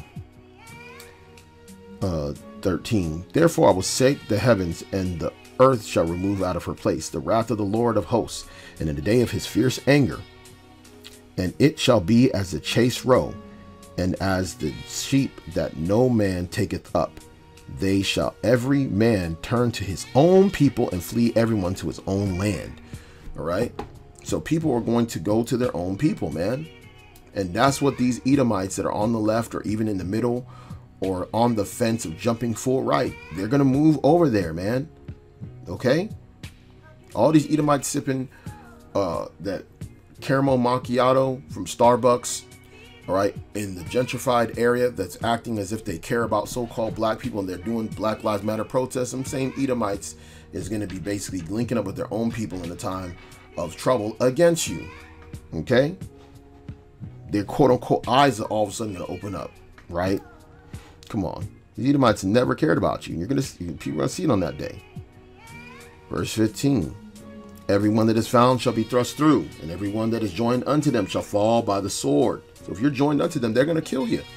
uh, thirteen. Therefore I will shake the heavens, and the earth shall remove out of her place the wrath of the Lord of hosts, and in the day of his fierce anger. And it shall be as the chase roe, and as the sheep that no man taketh up. They shall every man turn to his own people, and flee everyone to his own land. All right. So people are going to go to their own people, man. And that's what these Edomites that are on the left, or even in the middle, or on the fence of jumping full right, they're going to move over there, man. Okay. All these Edomites sipping uh, that caramel macchiato from Starbucks, all right, in the gentrified area, that's acting as if they care about so-called black people, and they're doing Black Lives Matter protests. Some same Edomites is going to be basically linking up with their own people in a time of trouble against you. Okay, their quote-unquote eyes are all of a sudden going to open up, right? Come on, the Edomites never cared about you. You're going to people are going to see it on that day. Verse fifteen. Everyone that is found shall be thrust through, and everyone that is joined unto them shall fall by the sword. So if you're joined unto them, they're going to kill you.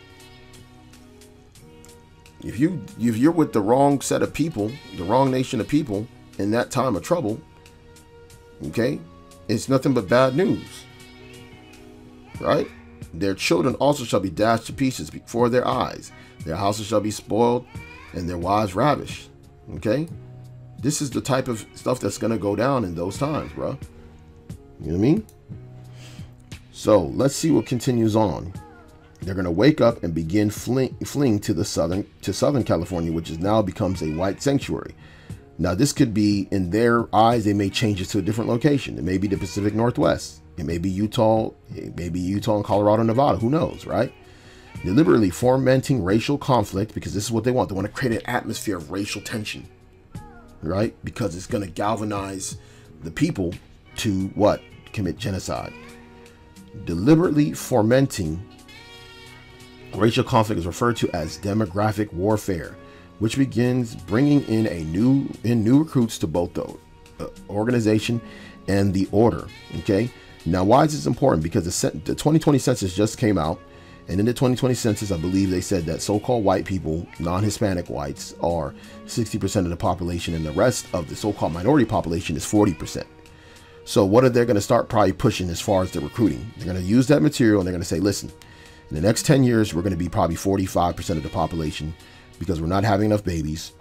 If you if you're with the wrong set of people, the wrong nation of people in that time of trouble, okay, it's nothing but bad news, right? Their children also shall be dashed to pieces before their eyes. Their houses shall be spoiled, and their wives ravished. Okay. This is the type of stuff that's going to go down in those times, bro. You know what I mean? So let's see what continues on. They're going to wake up and begin fleeing, fleeing to the southern to Southern California, which is now becomes a white sanctuary. Now, this could be, in their eyes, they may change it to a different location. It may be the Pacific Northwest. It may be Utah. It may be Utah and Colorado, Nevada. Who knows, right? Deliberately fomenting racial conflict, because this is what they want. They want to create an atmosphere of racial tension. Right? Because it's going to galvanize the people to what? Commit genocide. Deliberately fomenting racial conflict is referred to as demographic warfare, which begins bringing in a new in new recruits to both the uh, organization and the order. Okay. Now, why is this important? Because the, the twenty twenty census just came out. And in the twenty twenty census, I believe they said that so-called white people, non-Hispanic whites, are sixty percent of the population, and the rest of the so-called minority population is forty percent. So what are they going to start probably pushing as far as the recruiting? They're going to use that material, and they're going to say, listen, in the next ten years, we're going to be probably forty-five percent of the population, because we're not having enough babies.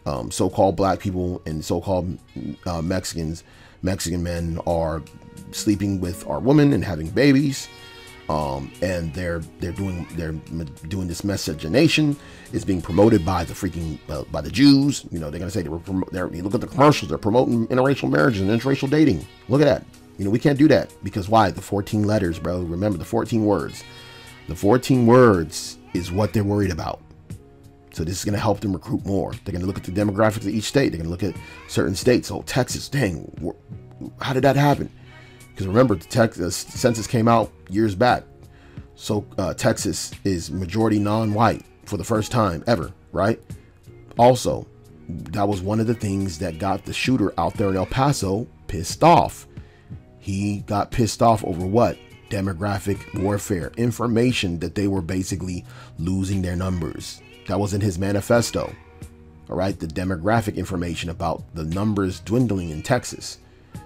um, so-called black people and so-called uh, Mexicans, Mexican men are sleeping with our women and having babies. Um, and they're they're doing they're doing this miscegenation. It's being promoted by the freaking uh, by the Jews. You know, they're gonna say they were promo- they're, you look at the commercials. They're promoting interracial marriages and interracial dating. Look at that. You know, we can't do that because why? The fourteen letters, bro. Remember the fourteen words. The fourteen words is what they're worried about. So this is gonna help them recruit more. They're gonna look at the demographics of each state. They're gonna look at certain states. Oh, Texas, dang, how did that happen? Because remember, the Texas census came out years back. So uh, Texas is majority non-white for the first time ever, right? Also, that was one of the things that got the shooter out there in El Paso pissed off. He got pissed off over what? Demographic warfare. Information that they were basically losing their numbers. That was in his manifesto. All right, the demographic information about the numbers dwindling in Texas.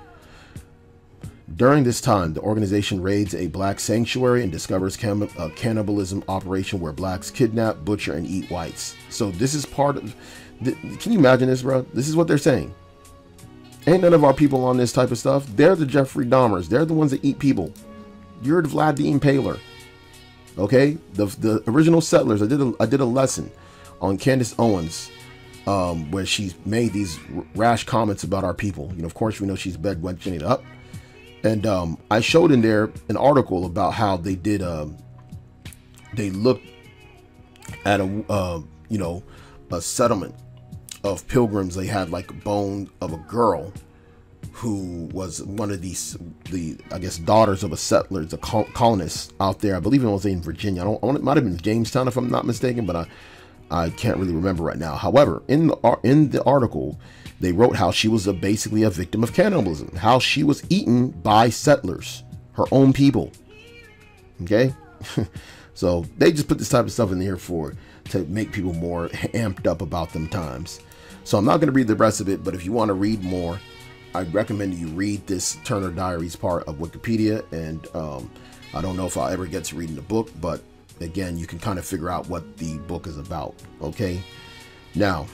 During this time, the organization raids a black sanctuary and discovers cam- a cannibalism operation where blacks kidnap, butcher, and eat whites. So this is part of... Th- can you imagine this, bro? This is what they're saying. Ain't none of our people on this type of stuff. They're the Jeffrey Dahmers. They're the ones that eat people. You're the Vlad the Impaler. Okay? The the original settlers. I did a, I did a lesson on Candace Owens um, where she made these r- rash comments about our people. You know, of course, we know she's bed-wenching it up. And um, I showed in there an article about how they did, um, they looked at a, uh, you know, a settlement of pilgrims. They had like a bone of a girl who was one of these, the, I guess, daughters of a settler, the col- colonists out there. I believe it was in Virginia. I don't, it might have been Jamestown if I'm not mistaken, but I, I can't really remember right now. However, in the, in the article, they wrote how she was a, basically a victim of cannibalism, how she was eaten by settlers, her own people. Okay. So they just put this type of stuff in there for, to make people more amped up about them times. So I'm not going to read the rest of it, but if you want to read more, I recommend you read this Turner Diaries part of Wikipedia. And um, I don't know if I'll ever get to reading the book, but again, you can kind of figure out what the book is about. Okay. Now,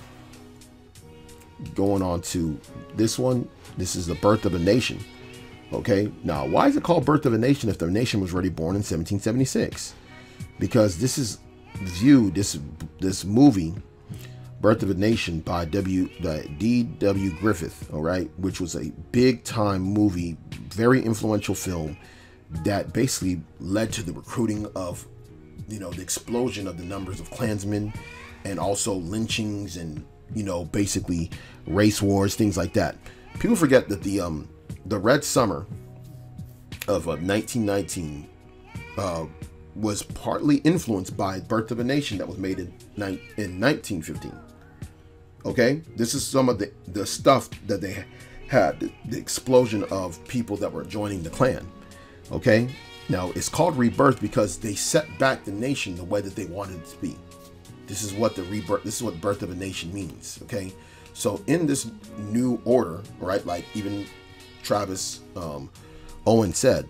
going on to this one, this is The Birth of a Nation. Okay, now why is it called Birth of a Nation if the nation was already born in seventeen seventy-six? Because this is viewed, this this movie, Birth of a Nation by W D W Griffith, all right, which was a big time movie, very influential film that basically led to the recruiting of, you know, the explosion of the numbers of Klansmen and also lynchings and, you know, basically race wars, things like that. People forget that the um the Red Summer of uh, nineteen nineteen uh, was partly influenced by Birth of a Nation that was made in ni- in nineteen fifteen. Okay, this is some of the the stuff that they had, the, the explosion of people that were joining the Klan. Okay, now it's called Rebirth because they set back the nation the way that they wanted it to be. This is what the rebirth, this is what Birth of a Nation means. Okay, so in this new order, right, like even Travis um, Owen said,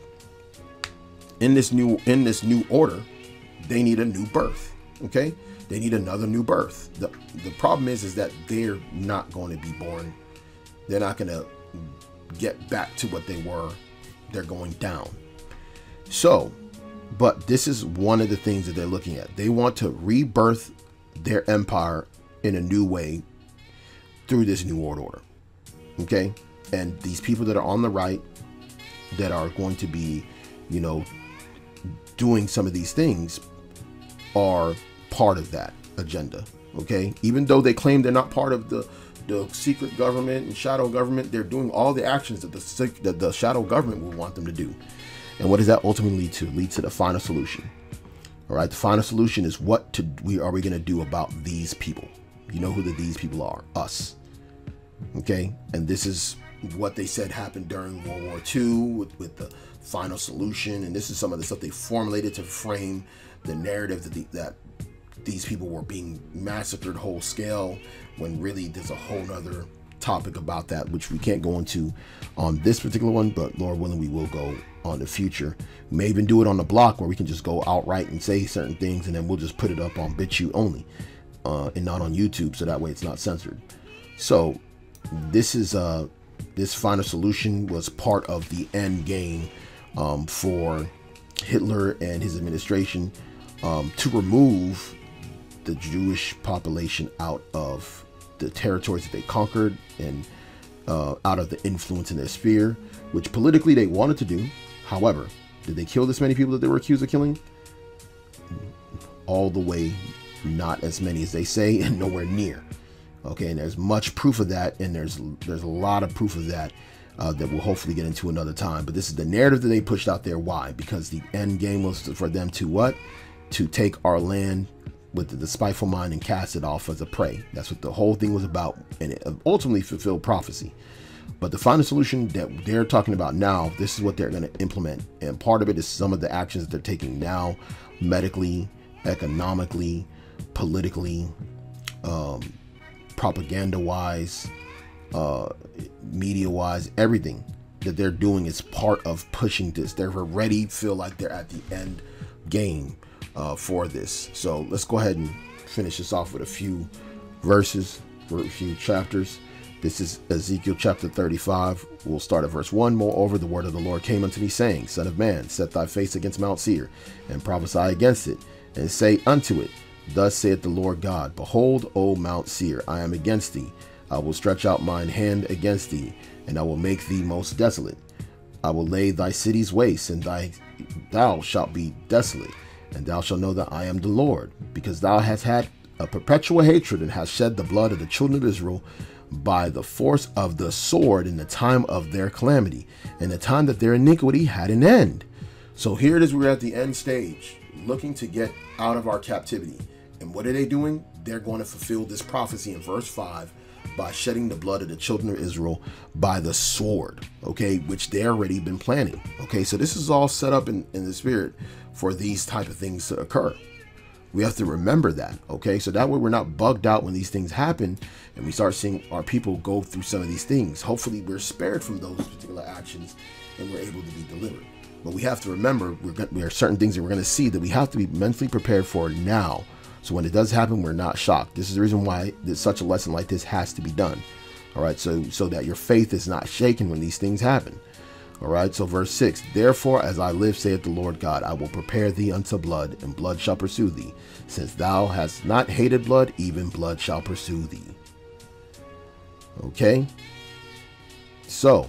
in this new in this new order, they need a new birth. Okay, they need another new birth. The the problem is is that they're not going to be born. They're not going to get back to what they were. They're going down. So, but this is one of the things that they're looking at. They want to rebirth their empire in a new way through this new world order. Okay, and these people that are on the right that are going to be, you know, doing some of these things are part of that agenda. Okay, even though they claim they're not part of the the secret government and shadow government, they're doing all the actions that the that the shadow government will want them to do. And what does that ultimately lead to? Lead to the final solution. All right, the final solution is what to we are we going to do about these people? You know who the these people are? Us. Okay, and this is what they said happened during World War Two with, with the final solution, and this is some of the stuff they formulated to frame the narrative that the, that these people were being massacred whole scale, when really there's a whole nother topic about that, which we can't go into on this particular one, but Lord willing, we will go on the future. We may even do it on the block where we can just go outright and say certain things, and then we'll just put it up on BitChute only, uh, and not on YouTube, so that way it's not censored. So this is uh this final solution was part of the end game um, for Hitler and his administration um, to remove the Jewish population out of the territories that they conquered and uh, out of the influence in their sphere, which politically they wanted to do. However, did they kill this many people that they were accused of killing? All the way, not as many as they say, and nowhere near. Okay, and there's much proof of that, and there's there's a lot of proof of that uh, that we'll hopefully get into another time. But this is the narrative that they pushed out there. Why? Because the end game was for them to what? To take our land with the despiteful mind and cast it off as a prey. That's what the whole thing was about, and it ultimately fulfilled prophecy. But the final solution that they're talking about now, this is what they're going to implement, and part of it is some of the actions that they're taking now, medically, economically, politically, um, propaganda-wise, uh, media-wise, everything that they're doing is part of pushing this. They're already feel like they're at the end game uh, for this. So let's go ahead and finish this off with a few verses, for a few chapters. This is Ezekiel chapter thirty-five. We'll start at verse one. Moreover, the word of the Lord came unto me, saying, Son of man, set thy face against Mount Seir, and prophesy against it, and say unto it, Thus saith the Lord God, Behold, O Mount Seir, I am against thee. I will stretch out mine hand against thee, and I will make thee most desolate. I will lay thy cities waste, and thy thou shalt be desolate, and thou shalt know that I am the Lord, because thou hast had a perpetual hatred, and hast shed the blood of the children of Israel by the force of the sword in the time of their calamity, and the time that their iniquity had an end. So here it is, we're at the end stage, looking to get out of our captivity. And what are they doing? They're going to fulfill this prophecy in verse five by shedding the blood of the children of Israel by the sword, okay, which they already been planning. Okay, so this is all set up in, in the spirit for these type of things to occur. We have to remember that, okay? So that way we're not bugged out when these things happen and we start seeing our people go through some of these things. Hopefully we're spared from those particular actions and we're able to be delivered. But we have to remember we're going, there are certain things that we're going to see that we have to be mentally prepared for now. So when it does happen, we're not shocked. This is the reason why this, such a lesson like this has to be done. All right, so so that your faith is not shaken when these things happen. All right, so verse six, Therefore, as I live, saith the Lord God, I will prepare thee unto blood, and blood shall pursue thee. Since thou hast not hated blood, even blood shall pursue thee. Okay, so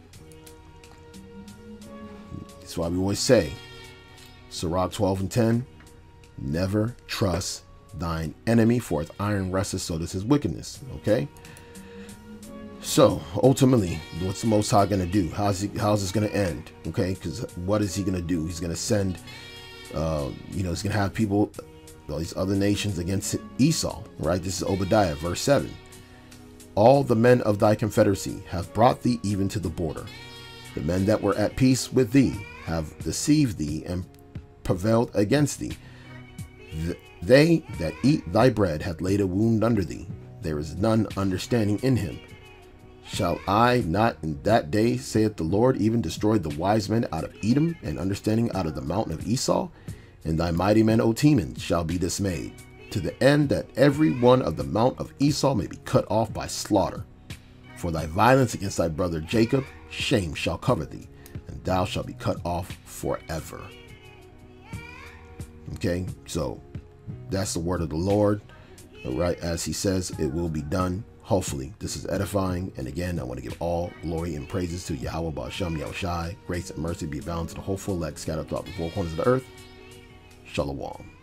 that's why we always say, Sirach twelve and ten, never trust thine enemy, for its iron resteth, so does his wickedness. Okay, so ultimately, what's the Most High going to do? How's he, how's this going to end? Okay, because what is he going to do? He's going to send, uh, you know, he's going to have people, all these other nations against Esau, right? This is Obadiah, verse seven. All the men of thy confederacy have brought thee even to the border. The men that were at peace with thee have deceived thee and prevailed against thee. Th they that eat thy bread have laid a wound under thee. There is none understanding in him. Shall I not in that day, saith the Lord, even destroy the wise men out of Edom, and understanding out of the mountain of Esau? And thy mighty men, O Teman, shall be dismayed, to the end that every one of the mount of Esau may be cut off by slaughter. For thy violence against thy brother Jacob, shame shall cover thee, and thou shalt be cut off forever. Okay, so that's the word of the Lord. All right, as he says, it will be done. Hopefully, this is edifying. And again, I want to give all glory and praises to Yahweh Ba'ashem Yahushai. Grace and mercy be bound to the whole full elect scattered throughout the four corners of the earth. Shalom.